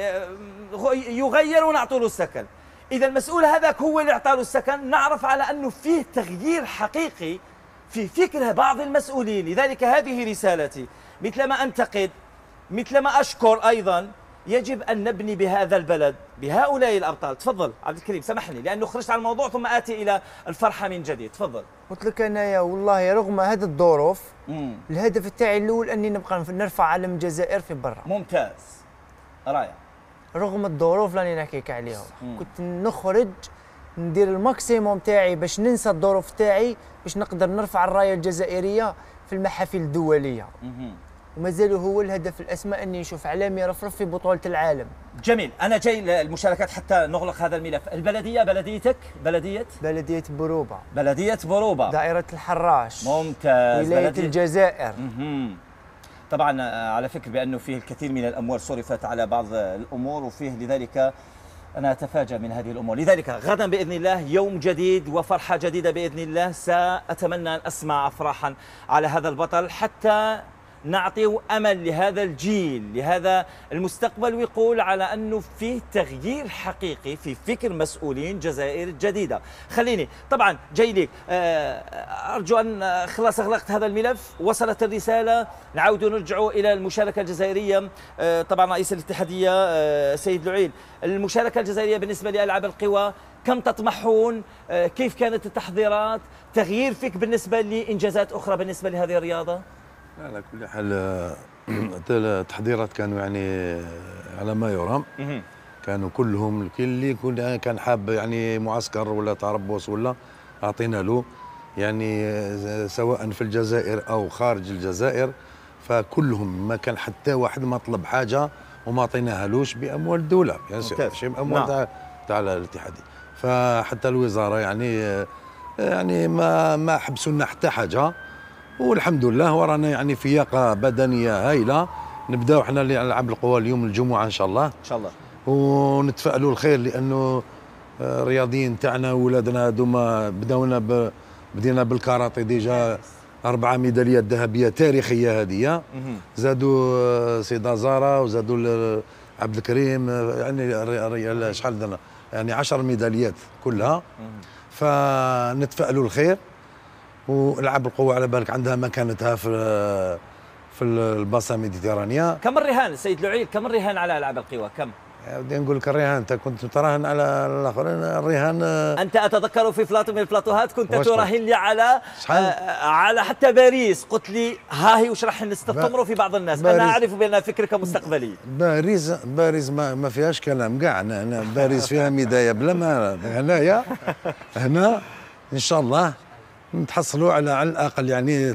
يغير ونعطوا له السكن. إذا المسؤول هذاك هو اللي أعطى له السكن، نعرف على أنه فيه تغيير حقيقي في فكر بعض المسؤولين. لذلك هذه رسالتي، مثلما أنتقد مثلما أشكر أيضا، يجب أن نبني بهذا البلد بهؤلاء الأبطال. تفضل عبد الكريم، سامحني لأنه خرجت عن الموضوع ثم آتي إلى الفرحة من جديد. تفضل. قلت لك أنايا والله رغم هذه الظروف مم. الهدف تاعي الأول أني نبقى نرفع علم الجزائر في برا. ممتاز، رائع. رغم الظروف اللي نحكيك عليها، كنت نخرج ندير الماكسيموم تاعي باش ننسى الظروف تاعي باش نقدر نرفع الراية الجزائرية في المحافل الدولية. مم. ومازال هو الهدف الأسمى أني نشوف علامي يرفرف في بطولة العالم. جميل، أنا جاي للمشاركات حتى نغلق هذا الملف. البلدية، بلديتك بلدية؟ بلدية بروبة. بلدية بروبة. دائرة الحراش. ممتاز. ولاية بلدية الجزائر. مم. طبعا على فكر بأنه فيه الكثير من الأموال صرفت على بعض الأمور، وفيه لذلك أنا أتفاجأ من هذه الأمور. لذلك غدا بإذن الله يوم جديد وفرحة جديدة بإذن الله، سأتمنى أن أسمع أفراحا على هذا البطل حتى نعطي أمل لهذا الجيل، لهذا المستقبل، ويقول على أنه فيه تغيير حقيقي في فكر مسؤولين جزائر جديدة. خليني طبعا جاي لك، أرجو أن خلاص أغلقت هذا الملف، وصلت الرسالة، نعود نرجع إلى المشاركة الجزائرية. طبعا رئيس الاتحادية سيد لعيل، المشاركة الجزائرية بالنسبة لألعاب القوى كم تطمحون؟ كيف كانت التحضيرات؟ تغيير فيك بالنسبة لإنجازات أخرى بالنسبة لهذه الرياضة؟ على كل حال التحضيرات كانوا يعني على ما يرام، كانوا كلهم الكل اللي كل كان حاب يعني معسكر ولا تربص ولا اعطينا له، يعني سواء في الجزائر او خارج الجزائر، فكلهم ما كان حتى واحد ما طلب حاجه وما اعطيناهالوش باموال الدوله، يعني ماشي باموال تاع تاع الاتحاديه. فحتى الوزاره يعني يعني ما ما حبسوا لنا حتى حاجه، والحمد لله ورانا يعني في لياقه بدنيه هائله. نبداو احنا العاب القوى اليوم الجمعه ان شاء الله ان شاء الله، ونتفائلوا الخير، لانه الرياضيين تاعنا ولادنا هذوما بداونا ب... بدينا بالكاراتي ديجا اربعه ميداليات ذهبيه تاريخيه هذه، زادوا سيدة زارا وزادوا عبد الكريم، يعني شحال يعني عشر ميداليات كلها. فنتفائلوا الخير، والعاب القوى على بالك عندها مكانتها في في الباسا ميديتيرانيا. كم الرهان سيد لعيل، كم الرهان على العاب القوى؟ كم؟ بدي نقول لك الرهان، انت كنت تراهن على الاخرين. الرهان انت اتذكر في فلاطو من الفلاطوهات كنت تراهن لي على شحال؟ على حتى باريس، قلت لي ها هي وش راح نستثمروا في بعض الناس. انا اعرف بان فكرك مستقبلي. باريس باريس ما, ما فيهاش كلام كاع، انا باريس فيها ميدايا بلا ما هنايا هنا ان شاء الله نتحصلوا على على الاقل يعني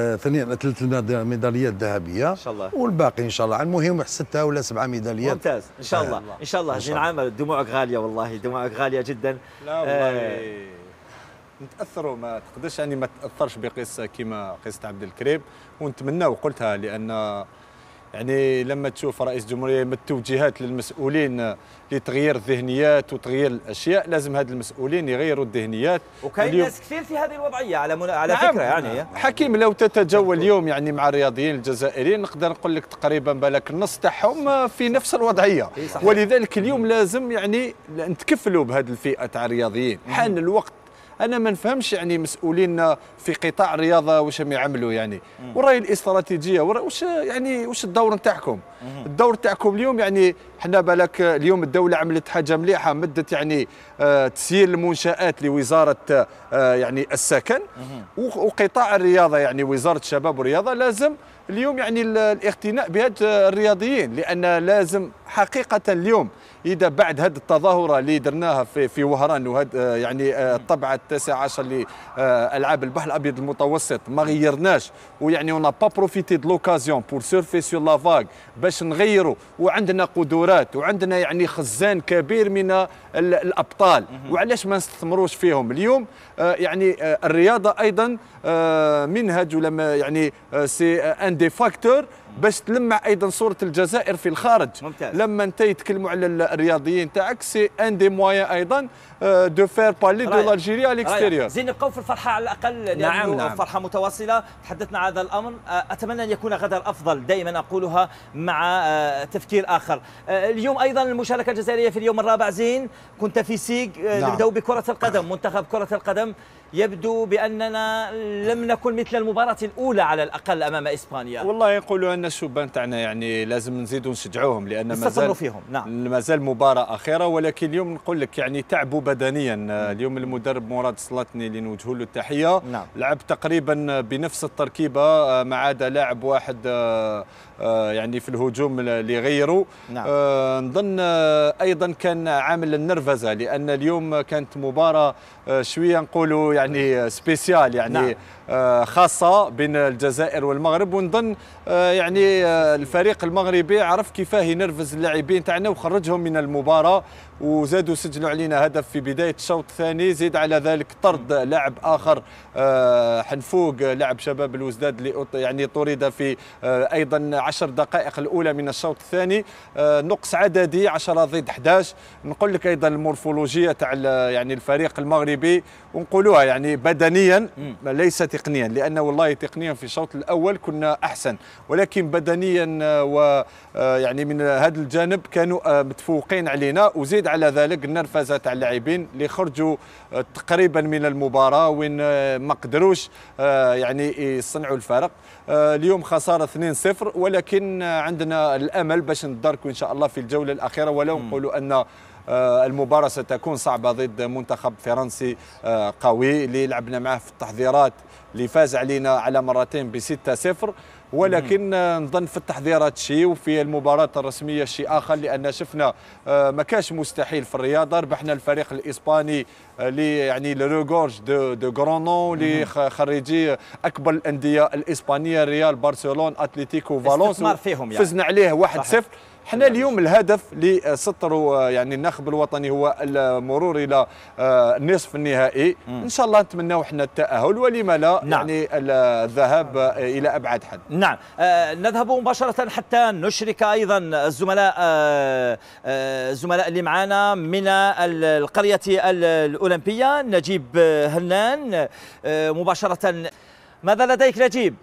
ثلاث ميداليات ذهبيه ان شاء الله، والباقي ان شاء الله. المهم ستة ولا سبعة ميداليات. ممتاز ان شاء الله ان شاء الله. زين عامر، دموعك غاليه والله، دموعك غاليه جدا. لا والله آه نتاثروا، ما تقدرش يعني ما تاثرش بقصه كما قصه عبد الكريم، ونتمنى وقلتها لان يعني لما تشوف رئيس الجمهورية التوجيهات للمسؤولين لتغيير الذهنيات وتغيير الاشياء، لازم هذه المسؤولين يغيروا الذهنيات. وكاين ناس كثير في هذه الوضعيه على من... على نعم فكره يعني حكيم. لو تتجول اليوم يعني مع الرياضيين الجزائريين نقدر نقول لك تقريبا بالك النص تاعهم في نفس الوضعيه، ولذلك اليوم لازم يعني نتكفلوا بهذه الفئه تاع الرياضيين. حان الوقت. انا ما نفهمش يعني مسؤولين في قطاع الرياضه واش هم يعملوا يعني، وراي الاستراتيجيه واش يعني واش الدور نتاعكم؟ الدور تاعكم اليوم يعني حنا بالك اليوم الدوله عملت حاجه مليحه، مدت يعني آه تسيير المنشات لوزاره آه يعني السكن، وقطاع الرياضه يعني وزاره الشباب والرياضه لازم اليوم يعني الاقتناء بهذه الرياضيين، لان لازم حقيقه اليوم اذا بعد هذه التظاهره اللي درناها في في وهران وهذا يعني الطبعه التاسع عشر لالعاب البحر الابيض المتوسط ما غيرناش، ويعني اون با بروفيتي دو لوكازيون بور سيرفي سور لا فاغ باش نغيروا، وعندنا قدرات وعندنا يعني خزان كبير من الابطال، وعلاش ما نستثمروش فيهم اليوم؟ يعني الرياضه ايضا منهج ولا يعني سي ان دي فاكتور باش تلمع ايضا صوره الجزائر في الخارج. ممتاز. لما انت يتكلموا على الرياضيين تاعك سي ان دي مويان ايضا دو فير بالي دو لالجيري على الاكستيريور. زين نبقاو في الفرحه على الاقل، نعم نعم. فرحه متواصله. تحدثنا عن هذا الامر، اتمنى ان يكون غدا الافضل، دائما اقولها مع تفكير اخر. اليوم ايضا المشاركه الجزائريه في اليوم الرابع. زين كنت في سيج. نعم. نبداو بكره القدم. منتخب كره القدم يبدو باننا لم نكن مثل المباراه الاولى على الاقل امام اسبانيا. والله يقولوا ان الشبان تاعنا يعني لازم نزيدوا نشجعوهم لان مازال فيهم. نعم. مازال مباراه اخيره، ولكن اليوم نقول لك يعني تعبوا بدنيا. اليوم المدرب مراد السلاطني اللي نوجه له التحيه. نعم. لعب تقريبا بنفس التركيبه ما عدا لاعب واحد يعني في الهجوم اللي غيروا. نعم. آه نظن ايضا كان عامل النرفزه لان اليوم كانت مباراه شويه نقولوا يعني سبيسيال يعني. نعم. آه خاصه بين الجزائر والمغرب، ونظن آه يعني آه الفريق المغربي عرف كيفاه ينرفز اللاعبين تاعنا وخرجهم من المباراه، وزادوا سجلوا علينا هدف في بدايه الشوط الثاني. زيد على ذلك طرد لاعب اخر آه حنفوق لاعب شباب الوزداد اللي يعني طرد في آه ايضا عشر دقائق الاولى من الشوط الثاني. آه نقص عددي عشرة ضد احد عشر. نقول لك ايضا المورفولوجيه تاع يعني الفريق المغربي ونقولوها يعني بدنيا ليس تقنيا، لان والله تقنيا في الشوط الاول كنا احسن، ولكن بدنيا ويعني من هذا الجانب كانوا متفوقين علينا. وزيد على ذلك النرفزه تاع اللاعبين اللي خرجوا تقريبا من المباراه وين ما قدروش يعني يصنعوا الفرق. اليوم خساره اثنين صفر، ولكن عندنا الامل باش نداركوا ان شاء الله في الجوله الاخيره، ولو نقولوا ان المباراة ستكون صعبة ضد منتخب فرنسي قوي اللي لعبنا معه في التحضيرات اللي فاز علينا على مرتين بستة صفر، ولكن نظن في التحضيرات شيء وفي المباراة الرسمية شيء آخر، لأن شفنا ما كاش مستحيل في الرياضة. ربحنا الفريق الإسباني اللي يعني لروغورج دو دو غرونو اللي خريجي أكبر الأندية الإسبانية، ريال برشلونة أتلتيكو فالونس، يعني. فزنا عليه واحد صفر. احنا اليوم الهدف لسطروا يعني الناخب الوطني هو المرور الى النصف النهائي. ان شاء الله نتمناو احنا التاهل، ولما لا. نعم. يعني الذهاب الى ابعد حد. نعم. آه نذهب مباشره حتى نشرك ايضا الزملاء آه الزملاء اللي معنا من القريه الاولمبيه. نجيب هنان آه مباشره، ماذا لديك نجيب؟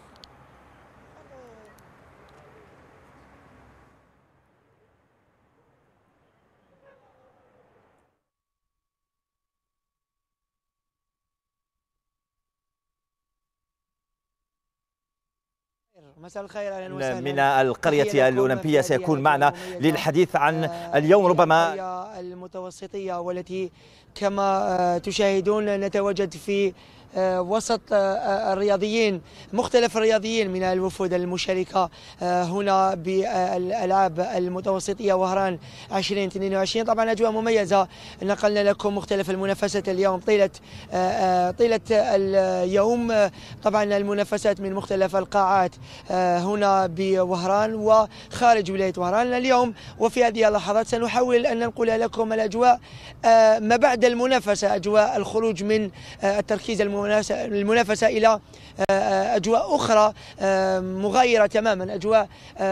مساء الخير، اهلا وسهلا. من القرية الأولمبية سيكون معنا للحديث عن اليوم ربما المتوسطية، والتي كما تشاهدون نتواجد في وسط الرياضيين، مختلف الرياضيين من الوفود المشاركة هنا بالألعاب المتوسطية وهران ألفين واثنين وعشرين. طبعا أجواء مميزة، نقلنا لكم مختلف المنافسات اليوم طيلة طيلة اليوم. طبعا المنافسات من مختلف القاعات هنا بوهران وخارج ولاية وهران اليوم. وفي هذه اللحظات سنحاول أن ننقل لكم الأجواء ما بعد المنافسة، أجواء الخروج من التركيز المنافسة إلى أجواء أخرى مغايرة تماما، أجواء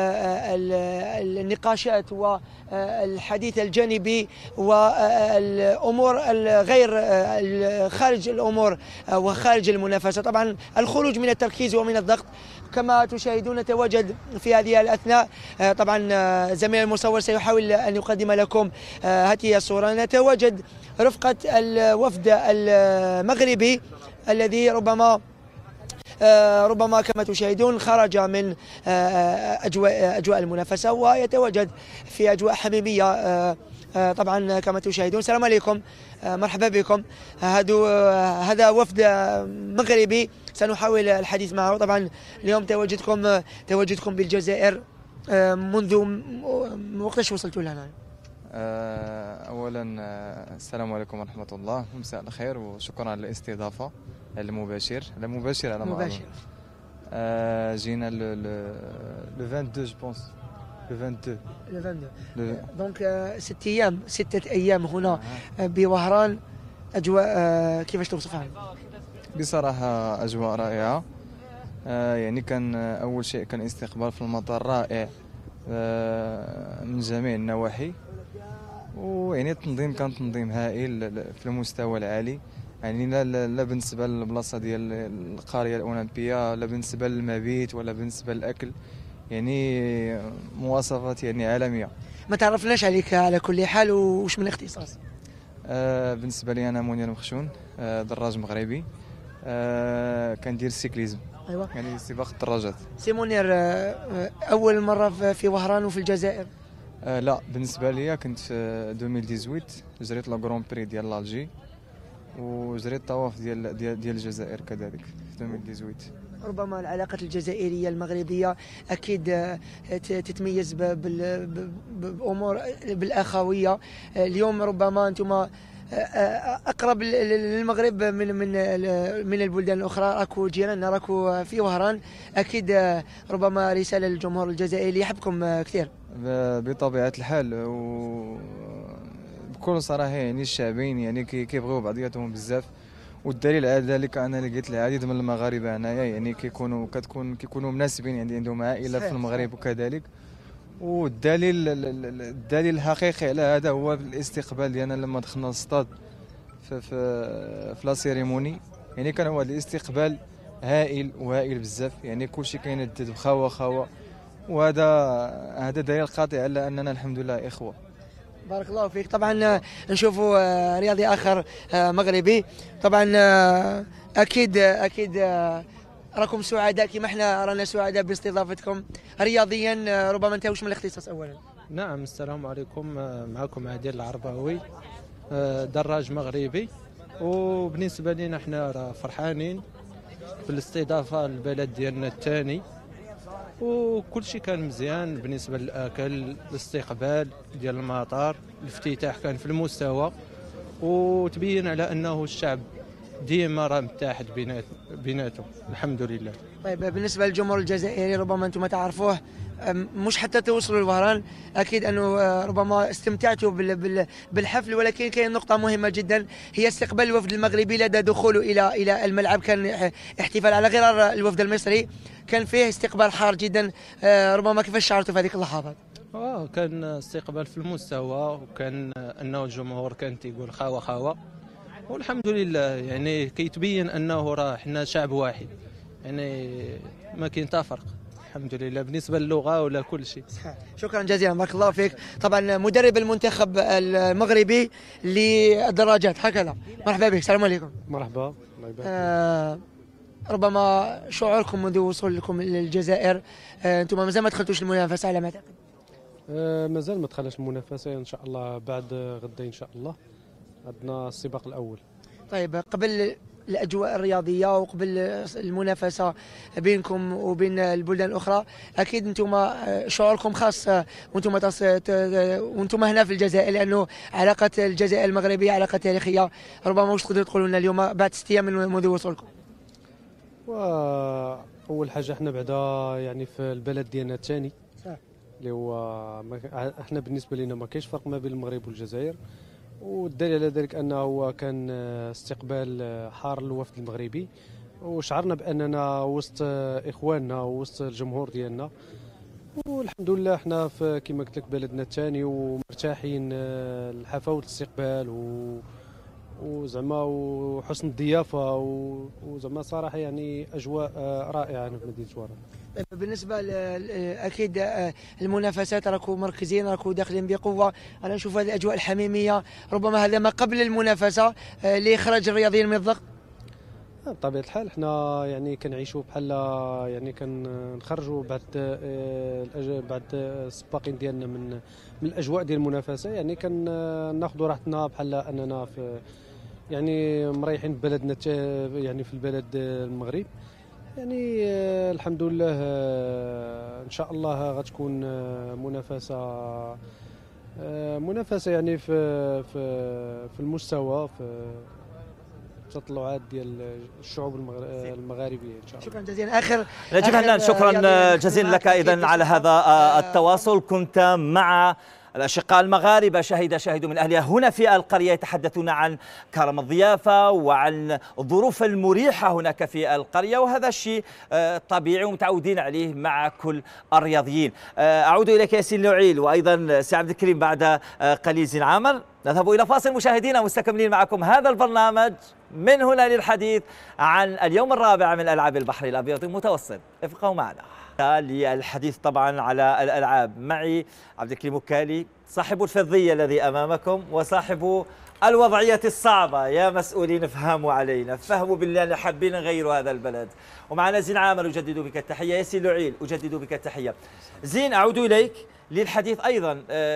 النقاشات والحديث الجانبي والأمور الغير خارج الأمور وخارج المنافسة. طبعا الخروج من التركيز ومن الضغط كما تشاهدون نتواجد في هذه الأثناء. طبعا زميل المصور سيحاول أن يقدم لكم هذه الصورة. نتواجد رفقة الوفد المغربي الذي ربما ربما كما تشاهدون خرج من أجواء أجواء المنافسة ويتواجد في أجواء حميمية. طبعا كما تشاهدون. السلام عليكم، مرحبا بكم. هذا وفد مغربي سنحاول الحديث معه. طبعا اليوم تواجدكم تواجدكم بالجزائر منذ وقتاش وصلتوا لهنا؟ اولا السلام عليكم ورحمه الله ومساء الخير، وشكرا على الاستضافه المباشر المباشر على مباشر. آه جينا لو لو اثنين وعشرين جو بونس لو اثنين وعشرين لو اثنين وعشرين دونك ست ايام ستة ايام هنا بوهران. اجواء كيفاش توصفها؟ بصراحه اجواء رائعه. آه، يعني كان آه، أول شيء كان استقبال في المطار رائع آه، من جميع النواحي، ويعني التنظيم كان تنظيم هائل في المستوى العالي. يعني لا, لا, لا بالنسبة للبلاصة ديال القرية الأولمبية، لا بالنسبة للمبيت، ولا بالنسبة للأكل، يعني مواصفات يعني عالمية. ما تعرفناش عليك على كل حال، وش من اختصاص؟ آه بالنسبة لي أنا منير مخشون، آه دراج مغربي، آه كندير السيكليزم، ايوا يعني سباق الدراجات. سي منير، آه، اول مره في- في وهران وفي الجزائر؟ آه لا، بالنسبة لي كنت في ألفين وثمانية عشر جريت لا غران بري ديال لالجي، وجريت الطواف ديال ديال ديال الجزائر كذلك في ألفين وثمانية عشر. ربما العلاقة الجزائرية المغربية أكيد آه، ت- تتميز ب- بال- ب- ب- بأمور بالأخوية. آه، اليوم ربما أنتم آه، آه، أقرب ل- ل- للمغرب من من من البلدان الأخرى، راكو جيراننا، راكو في وهران. أكيد آه، ربما رسالة للجمهور الجزائري يحبكم آه، كثير. ب- بطبيعة الحال، و بكل صراحة يعني الشعبين يعني كي- كيبغيو بعضياتهم بزاف، والدليل على ذلك أنا لقيت العديد من المغاربة هنايا يعني كيكونوا كتكون كيكونوا مناسبين، يعني عندهم عائلة في المغرب وكذلك. والدليل الدليل الحقيقي على هذا هو الاستقبال ديالنا لما دخلنا للستاد في في في لا سيريموني. يعني كان هو الاستقبال هائل وهائل بزاف، يعني كلشي كيندد بخاوه خاوه، وهذا هذا دليل قاطع على اننا الحمد لله اخوه. بارك الله فيك. طبعا آه، نشوفوا آه، رياضي آخر آه، مغربي. طبعا آه، أكيد آه، أكيد آه، راكم سعداء كما احنا رانا سعداء باستضافتكم. رياضيا آه، ربما انت وش من الاختصاص اولا؟ نعم، السلام عليكم. آه، معكم عادل العرباوي، آه، دراج مغربي. وبالنسبة لنا احنا راه فرحانين بالاستضافة للبلد ديالنا الثاني، وكل شيء كان مزيان بالنسبة للأكل، الاستقبال ديال المطار، الافتتاح كان في المستوى، وتبين على أنه الشعب ديما راه متحد بينات بيناتهم الحمد لله. طيب بالنسبه للجمهور الجزائري ربما انتم تعرفوه، أم، مش حتى توصلوا لوهران، اكيد انه آه، ربما استمتعتوا بال- بال- بالحفل، ولكن كاين نقطه مهمه جدا هي استقبال الوفد المغربي لدى دخوله الى الى الملعب. كان اه- احتفال على غرار الوفد المصري، كان فيه استقبال حار جدا. آه، ربما كيفاش شعرتوا في هذيك اللحظات؟ اه كان استقبال في المستوى، وكان انه الجمهور كان تيقول خاوه خاوه، والحمد لله يعني كيتبين انه راه حنا شعب واحد، يعني ما كاين تا فرق الحمد لله بالنسبه للغه ولا كل شيء. شكرا جزيلا، بارك الله فيك. طبعا مدرب المنتخب المغربي للدراجات هكذا، مرحبا بك، السلام عليكم. مرحبا، الله يبارك. آه ربما شعوركم منذ وصولكم للجزائر، آه انتم مازال ما دخلتوش المنافسه على ما اعتقد. آه مازال ما دخلش المنافسه، ان شاء الله بعد غدا ان شاء الله عندنا السباق الاول. طيب قبل الاجواء الرياضيه وقبل المنافسه بينكم وبين البلدان الاخرى، اكيد انتم شعوركم خاص وانتم تص... ت... وانتم هنا في الجزائر، لانه علاقه الجزائر المغربيه علاقه تاريخيه. ربما واش تقدروا تقولوا لنا اليوم بعد ست ايام من منذ وصولكم؟ واول حاجه احنا بعدا يعني في البلد ديالنا الثاني اللي هو ما- احنا بالنسبه لنا ما كاينش فرق ما بين المغرب والجزائر، والدليل على ذلك انه كان استقبال حار للوفد المغربي، وشعرنا باننا وسط اخواننا ووسط الجمهور ديالنا، والحمد لله احنا في كما قلت لك بلدنا الثاني ومرتاحين الحفاوه الاستقبال و وزعما وحسن الضيافه و- وزعما صراحه يعني اجواء رائعه في مدينه وهران. بالنسبه ل... اكيد آه، المنافسات راكم مركزين، راكم داخلين بقوه. انا نشوف هذه الاجواء الحميميه، ربما هذا ما قبل المنافسه آه، لاخراج الرياضيين من الضغط. بطبيعه الحال احنا يعني كنعيشوا بحال يعني كنخرجوا بعد آه، الأج- بعد السباقين ديالنا من من الاجواء ديال المنافسه، يعني كناخذوا راحتنا بحال اننا في يعني مريحين ببلدنا الت- يعني في البلد المغرب. يعني آه، الحمد لله آه، ان شاء الله غتكون آه، منافسه آه، منافسه يعني في في في المستوى، في التطلعات ديال الشعوب المغر- المغاربيه ان شاء الله. شكرا جزيلا. اخر نجيب آخر هنان، شكرا رياضي جزيلا لك أكيد ايضا على هذا التواصل. كنت مع الأشقاء المغاربة شهد شاهد من أهلها هنا في القرية يتحدثون عن كرم الضيافة وعن الظروف المريحة هناك في القرية، وهذا الشيء طبيعي ومتعودين عليه مع كل الرياضيين. أعود إليك يا سي لوعيل وأيضا سي عبد الكريم بعد قليل. زين عامر، نذهب إلى فاصل مشاهدينا، مستكملين معكم هذا البرنامج من هنا للحديث عن اليوم الرابع من ألعاب البحر الأبيض المتوسط. ابقوا معنا للحديث طبعا على الألعاب. معي عبد الكريم وكالي صاحب الفضية الذي أمامكم وصاحب الوضعية الصعبة. يا مسؤولين افهموا علينا، فهموا بالله حابين نغيروا هذا البلد. ومعنا زين عامر أجدد بك التحية. ياسين لوعيل أجدد بك التحية. زين، أعود إليك للحديث أيضا.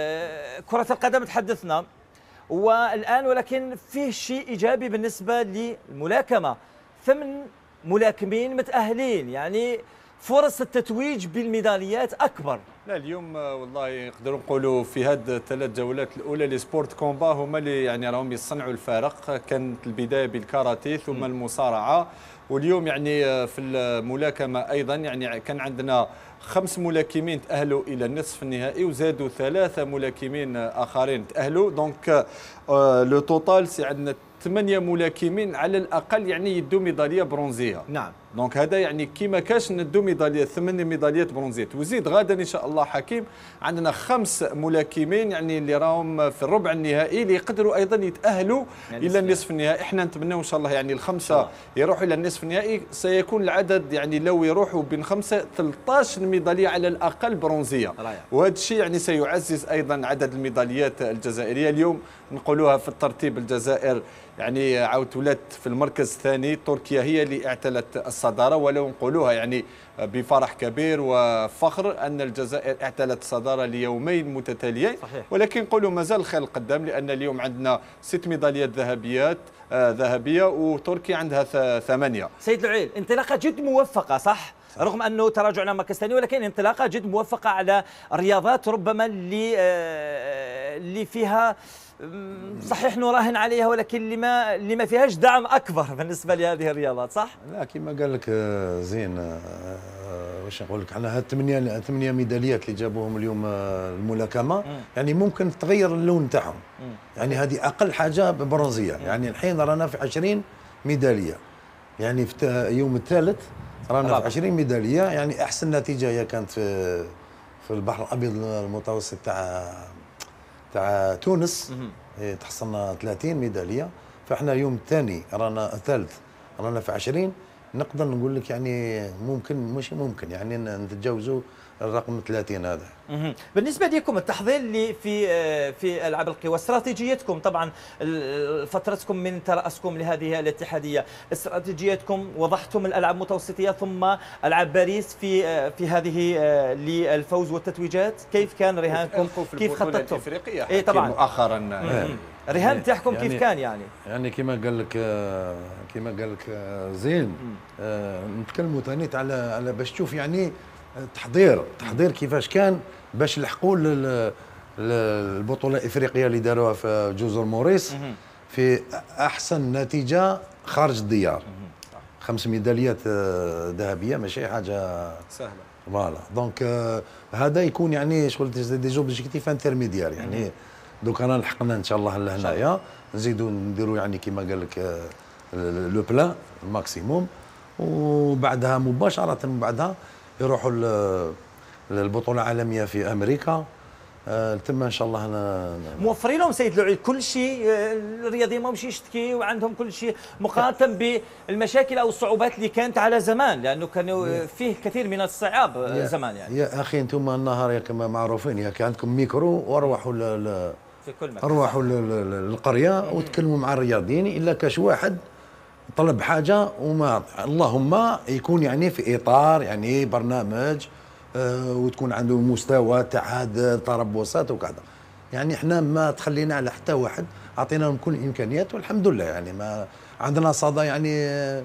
كرة القدم تحدثنا والآن، ولكن فيه شيء إيجابي بالنسبة للملاكمة. ثمن ملاكمين متأهلين، يعني فرص التتويج بالميداليات أكبر. لا اليوم والله نقدروا نقولوا في هذه الثلاث جولات الاولى لي سبورت كومبا هما اللي يعني راهم يصنعوا الفارق. كانت البدايه بالكاراتيه ثم المصارعه، واليوم يعني في الملاكمه ايضا يعني كان عندنا خمس ملاكمين تاهلوا الى النصف النهائي وزادوا ثلاثه ملاكمين اخرين تاهلوا. دونك لو توتال سي عندنا ثمانيه ملاكمين على الاقل يعني يدوا ميداليه برونزيه. نعم. دونك هذا يعني كيما كاش ندو ميداليات ثمانية ميداليات برونزيات، وزيد غدا ان شاء الله حكيم عندنا خمس ملاكمين يعني اللي راهم في الربع النهائي اللي يقدروا ايضا يتاهلوا يعني الى النصف النهائي. احنا نتمناو ان شاء الله يعني الخمسه يروحوا الى النصف النهائي، سيكون العدد يعني لو يروحوا بين خمسه ثلاثة عشر ميداليه على الاقل برونزيه، وهذا الشيء يعني سيعزز ايضا عدد الميداليات الجزائريه. اليوم نقولوها في الترتيب الجزائر يعني عاود ولات في المركز الثاني، تركيا هي اللي اعتلت الصداره، ولو نقولوها يعني بفرح كبير وفخر ان الجزائر اعتلت الصداره ليومين متتاليين. صحيح. ولكن نقولوا مازال الخير القدام، لان اليوم عندنا ست ميداليات ذهبيات آه ذهبيه وتركيا عندها ثمانيه. سيد لوعيل، انطلاقه جد موفقه صح؟ صح. رغم انه تراجعنا مركز ثاني، ولكن انطلاقه جد موفقه على رياضات ربما اللي آه اللي فيها صحيح نراهن عليها، ولكن لما لما فيهاش دعم اكبر بالنسبه لهذه الرياضات، صح؟ لا كما قال لك زين، واش نقول لك، على هاد ثمانيه ثمانيه ميداليات اللي جابوهم اليوم الملاكمه، يعني ممكن تغير اللون تاعهم، يعني هذه اقل حاجه برونزيه، يعني الحين رانا في عشرين ميداليه، يعني في اليوم الثالث رانا في عشرين ميداليه، يعني احسن نتيجه هي كانت في في البحر الابيض المتوسط تاع تاع تونس، تحصلنا ثلاثين ميداليه، فاحنا اليوم الثاني رانا الثالث رانا في عشرين، نقدر نقول لك يعني ممكن مش ممكن يعني نتجاوزوا الرقم ثلاثين هذا. بالنسبه لكم التحضير اللي في في العاب القوى، استراتيجيتكم طبعا فترتكم من ترأسكم لهذه الاتحاديه، استراتيجيتكم وضحتم الالعاب المتوسطيه ثم العاب باريس في في هذه للفوز والتتويجات، كيف كان رهانكم؟ كيف خططتم؟ اي طبعا مؤخرا الرهان تاعكم يعني كيف كان يعني؟ يعني كما قال لك كما قال لك زين، آه نتكلموا ثاني على على باش تشوف يعني التحضير التحضير كيفاش كان باش يلحقوا البطوله الافريقيه اللي داروها في جزر موريس في احسن نتيجه خارج الديار، خمس ميداليات ذهبيه ماشي حاجه سهله. فوالا دونك آه هذا يكون يعني شغل دي زوبجيكتيف انترميديار، يعني دوك انا لحقنا ان شاء الله لهنايا، نزيدوا نديروا يعني كما قال لك لو بلان الماكسيموم، وبعدها مباشره من بعدها يروحوا للبطوله العالميه في امريكا، تم ان شاء الله. أنا موفرين لهم سيد لوعيل كل شيء، الرياضيين ما مشي يشتكي وعندهم كل شيء مقارنه بالمشاكل او الصعوبات اللي كانت على زمان، لانه كانوا فيه كثير من الصعاب زمان يعني. يا اخي انتم النهار يا كما معروفين، يا عندكم ميكرو واروحوا في كل مكان، روحوا للقريه وتكلموا مع الرياضيين، الا كاش واحد طلب حاجه وما اللهم يكون يعني في اطار يعني برنامج آه وتكون عنده مستوى تاع هذا تربصات وكذا، يعني احنا ما تخلينا على حتى واحد، اعطينا لهم كل الامكانيات والحمد لله، يعني ما عندنا صدى يعني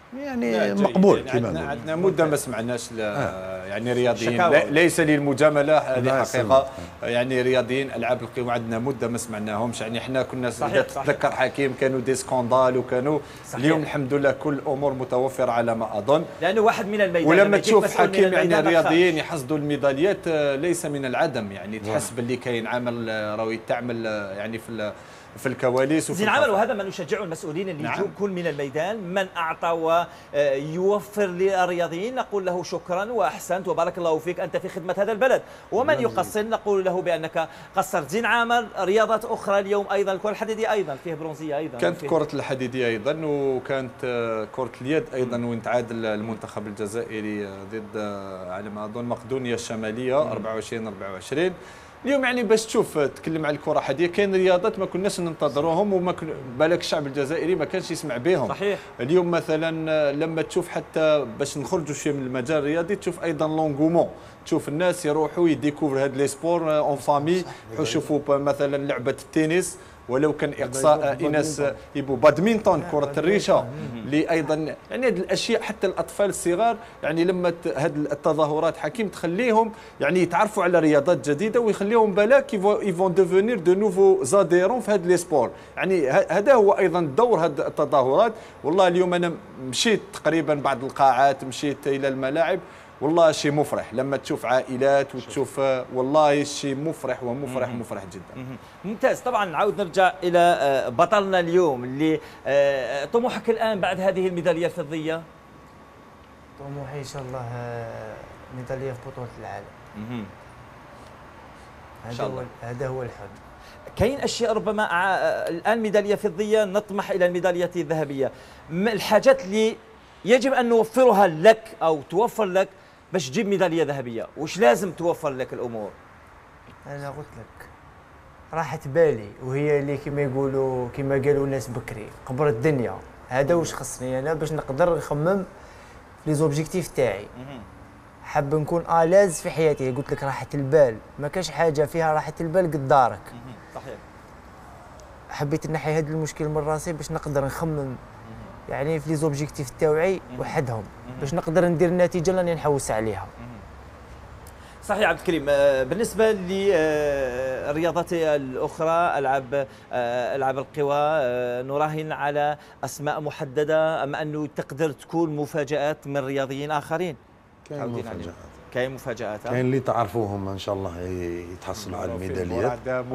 يعني مقبول يعني كما عندنا, نقول. عندنا مده ما سمعناش آه. يعني رياضيين شكاوى. ليس للمجامله هذه حقيقه يسلمك. يعني رياضيين العاب القوى عندنا مده ما سمعناهمش يعني احنا كنا صحيح، تتذكر حكيم كانوا دي سكوندال وكانوا صحيح. اليوم الحمد لله كل الامور متوفره على ما اظن لانه واحد من الميدان ولما يجيك تشوف مسؤول من حكيم يعني الميدان الرياضيين يحصدوا الميداليات آه، ليس من العدم يعني تحس باللي كاين عمل آه، راهو يتعمل آه، يعني في ال- في الكواليس وفي زين عمل، الخفاء. وهذا ما نشجعه المسؤولين اللي نعم. يجوا كل من الميدان، من اعطى ويوفر للرياضيين نقول له شكرا واحسنت وبارك الله فيك انت في خدمه هذا البلد، ومن يقصر نقول له بانك قصرت. زين عامر، رياضات اخرى اليوم ايضا، الكره الحديديه ايضا فيه برونزيه ايضا، كانت فيه كرة الحديدية أيضا، وكانت آه، كرة اليد أيضا، وين تعادل المنتخب الجزائري آه، ضد آه، على ما أظن مقدونيا الشمالية أربعة وعشرين أربعة وعشرين. اليوم يعني باش تشوف آه، تكلم على الكرة الحديدية كاين رياضات ما كناش ننتظروهم وما كن... بالك الشعب الجزائري ما كانش يسمع بهم. صحيح. اليوم مثلا آه، لما تشوف حتى باش نخرجوا شويه من المجال الرياضي تشوف أيضا لونغومون، تشوف الناس يروحوا يديكوفر هاد لي سبور اون فامي، يشوفوا مثلا لعبة التنس ولو كان اقصاء ايناس يبو بادمنتون كره الريشه اللي ايضا يعني هذه الاشياء حتى الاطفال الصغار يعني لما هذه التظاهرات حكيم تخليهم يعني يتعرفوا على رياضات جديده ويخليهم بالك يفون ديفونير دو نوفو زاديرون في هذا لي سبور. يعني هذا هو ايضا دور هذه التظاهرات. والله اليوم انا مشيت تقريبا بعض القاعات، مشيت الى الملاعب، والله شيء مفرح لما تشوف عائلات وتشوف والله شيء مفرح ومفرح مفرح جدا. ممتاز. طبعا نعاود نرجع الى بطلنا اليوم اللي طموحك الان بعد هذه الميداليه الفضيه. طموحي ان شاء الله ميداليه في بطوله العالم. هذا هو هذا هو الحلم. كاين اشياء ربما الان ميداليه فضيه نطمح الى الميداليه الذهبيه، الحاجات اللي يجب ان نوفرها لك او توفر لك باش تجيب ميداليه ذهبيه، واش لازم توفر لك الامور؟ انا قلت لك راحة بالي، وهي اللي كما يقولوا كما قالوا الناس بكري قبر الدنيا. هذا واش خصني انا باش نقدر نخمم لي زوبجيكتيف تاعي. حاب نكون الاز في حياتي. قلت لك راحة البال، ما كاش حاجه فيها راحة البال قد دارك. صحيح. حبيت نحي هذا المشكل من راسي باش نقدر نخمم يعني في لي زوبجيكتيف تاوعي وحدهم باش نقدر ندير النتيجه اللي نحوس عليها. صحيح عبد الكريم. بالنسبه للرياضات الاخرى العاب العاب القوى نراهن على اسماء محدده ام انه تقدر تكون مفاجات من رياضيين اخرين؟ كاين مفاجآت. كاين مفاجآت. كاين اللي تعرفوهم ان شاء الله يتحصلوا على الميداليات،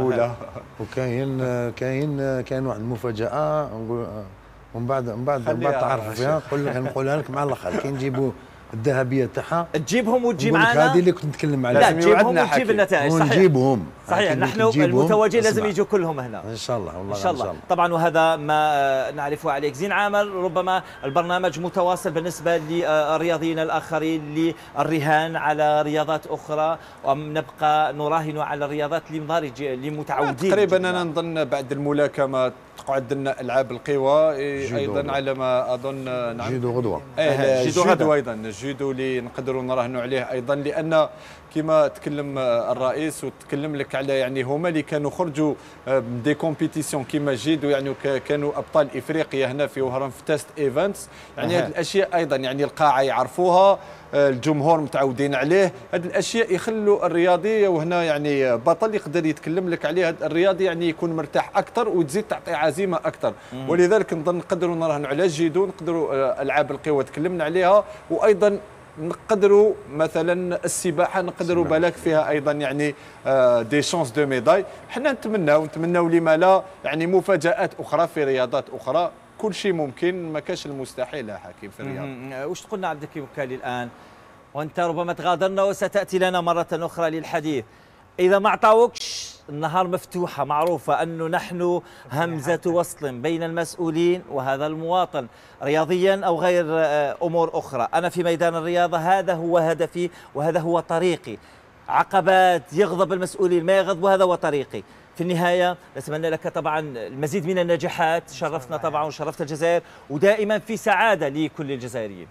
وكاين كاين كاين واحد المفاجاه نقول ومن بعد من بعد من بعد تعرفوا فيها نقول لك نقولها لك مع الاخر. كي نجيبوا الذهبيه تاعها تجيبهم وتجي معنا. هذه اللي كنت نتكلم عليها. لا تجيبهم وتجيب النتائج. صحيح ونجيبهم صحيح. نحن المتواجدين لازم يجوا كلهم هنا ان شاء الله. والله ان شاء الله طبعا، وهذا ما نعرفه عليك. زين عامر، ربما البرنامج متواصل بالنسبه للرياضيين الاخرين للرهان على رياضات اخرى، ام نبقى نراهن على الرياضات اللي مضارج اللي متعودين؟ تقريبا انا نظن بعد الملاكمه تقعد لنا العاب القوى ايضا على ما اظن. نعم جيدو غدوه. ايه الجودو ايضا، الجودو اللي نقدروا نراهنوا عليه ايضا، لان كما تكلم الرئيس وتكلم لك على يعني هما اللي كانوا خرجوا دي كومبيتيسيون كما جيدو، يعني كانوا ابطال افريقيا هنا في وهران في تيست ايفنتس. يعني هذه الاشياء ايضا يعني القاعه يعرفوها، الجمهور متعودين عليه. هذه الاشياء يخلوا الرياضي وهنا يعني بطل يقدر يتكلم لك عليه. الرياضي يعني يكون مرتاح اكثر وتزيد تعطيه عزيمه اكثر. ولذلك نظن نقدروا نراهنوا على الجيدو، نقدروا العاب القوى تكلمنا عليها، وايضا نقدروا مثلا السباحه نقدروا بالك فيها ايضا يعني دي شانس دو ميداي. حنا نتمناو نتمناو لما لا يعني مفاجات اخرى في رياضات اخرى. كل شيء ممكن، ما كاش المستحيل يا حكيم في الرياضه. واش تقولنا عبد الكريم وكالي الان وانت ربما تغادرنا وستاتي لنا مره اخرى للحديث؟ اذا ما عطاوكش النهار مفتوحه، معروفه انه نحن همزه وصل بين المسؤولين وهذا المواطن رياضيا او غير امور اخرى. انا في ميدان الرياضه هذا هو هدفي وهذا هو طريقي. عقبات يغضب المسؤولين ما يغضب، وهذا هو طريقي. في النهاية نتمنى لك طبعا المزيد من النجاحات، شرفتنا طبعا وشرفت الجزائر، ودائما في سعادة لكل الجزائريين.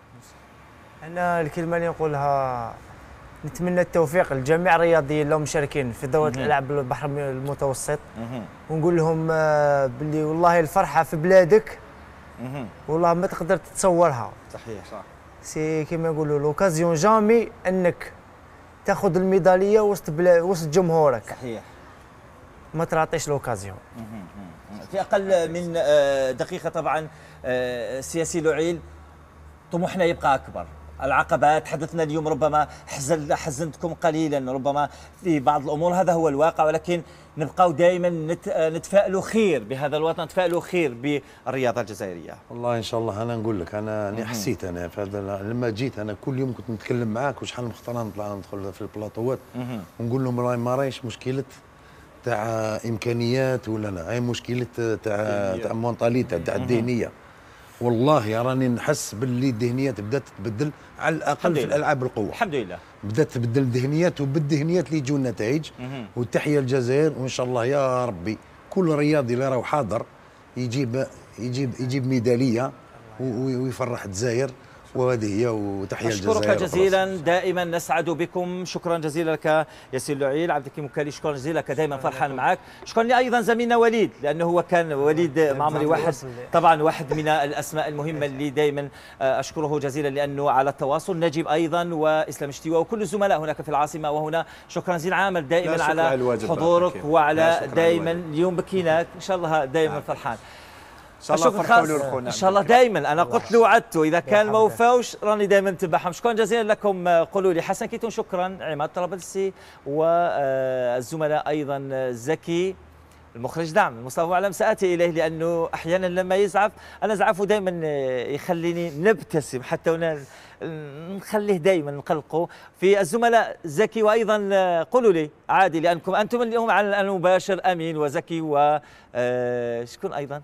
أنا الكلمة اللي نقولها نتمنى التوفيق لجميع الرياضيين اللي مشاركين في دورة الألعاب البحر المتوسط، ونقول لهم باللي والله الفرحة في بلادك والله ما تقدر تتصورها. صحيح صح. سي كيما يقولوا لوكازيون جامي انك تاخذ الميداليه وسط بلا وسط جمهورك. صحيح. ما تعطيش لوكازيون. في اقل من دقيقه طبعا سياسي لعيل، طموحنا يبقى اكبر. العقبات حدثنا اليوم ربما حزن حزنتكم قليلا ربما في بعض الامور، هذا هو الواقع، ولكن نبقاو دائما نت... نتفائلوا خير بهذا الوطن، نتفائلوا خير بالرياضه الجزائريه. والله ان شاء الله. انا نقول لك انا اللي حسيت انا في هذا لما جيت، انا كل يوم كنت نتكلم معاك وشحال مختار نطلع ندخل في البلاطوات ونقول لهم راهي ما راهيش مشكله تاع امكانيات ولا لا، هي مشكله تاع تاع مونطاليتي تاع الذهنيه. والله راني نحس باللي الذهنيات بدات تتبدل على الاقل في الالعاب القوه. الحمد لله بدات تبدل الذهنيات، وبالذهنيات اللي يجوا النتائج. والتحيه للجزائر، وان شاء الله يا ربي كل رياضي اللي راهو حاضر يجيب يجيب يجيب ميداليه ويفرح الجزائر، وهذه هي. وتحيه للجزائر. أشكرك جزيلا، دائما نسعد بكم. شكرا جزيلا لك ياسين لعيل. عبد الحكيم مكالي شكرا جزيلا لك، دائما فرحان معك. شكرا لي ايضا زميلنا وليد، لانه هو كان وليد معمري واحد طبعا واحد من الاسماء المهمه اللي دائما اشكره جزيلا لانه على التواصل. نجيب ايضا واسلام شتيوه وكل الزملاء هناك في العاصمه وهنا. شكرا جزيلا عامر دائما على حضورك وعلى دائما اليوم بكيناك. ان شاء الله دائما فرحان. ان شاء الله فرحوا له ان شاء الله دائما. انا قلت له وعدته اذا كان ما وفاوش راني دائما نتبعهم. شكرا جزيلا لكم. قولوا لي حسن كيتون شكرا، عماد طرابلسي والزملاء ايضا زكي المخرج دعم مصطفى معلم. ساتي اليه لانه احيانا لما يزعف انا زعفه دائما يخليني نبتسم حتى نخليه دائما نقلقه. في الزملاء زكي وايضا قولوا لي عادي لانكم انتم اليوم على المباشر امين وزكي وشكون ايضا.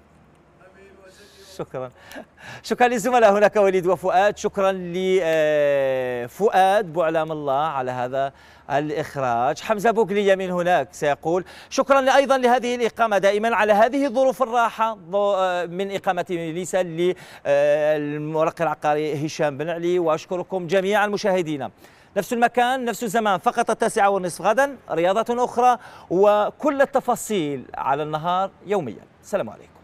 شكرا شكرا للزملاء هناك وليد وفؤاد. شكرا لفؤاد بوعلام الله على هذا الإخراج. حمزة بوغلية من هناك سيقول شكرا أيضا لهذه الإقامة دائما على هذه الظروف الراحة من إقامة ليسا للمرقي العقاري هشام بن علي. وأشكركم جميعا مشاهدينا. نفس المكان نفس الزمان فقط التاسعة والنصف غدا رياضة أخرى وكل التفاصيل على النهار يوميا. السلام عليكم.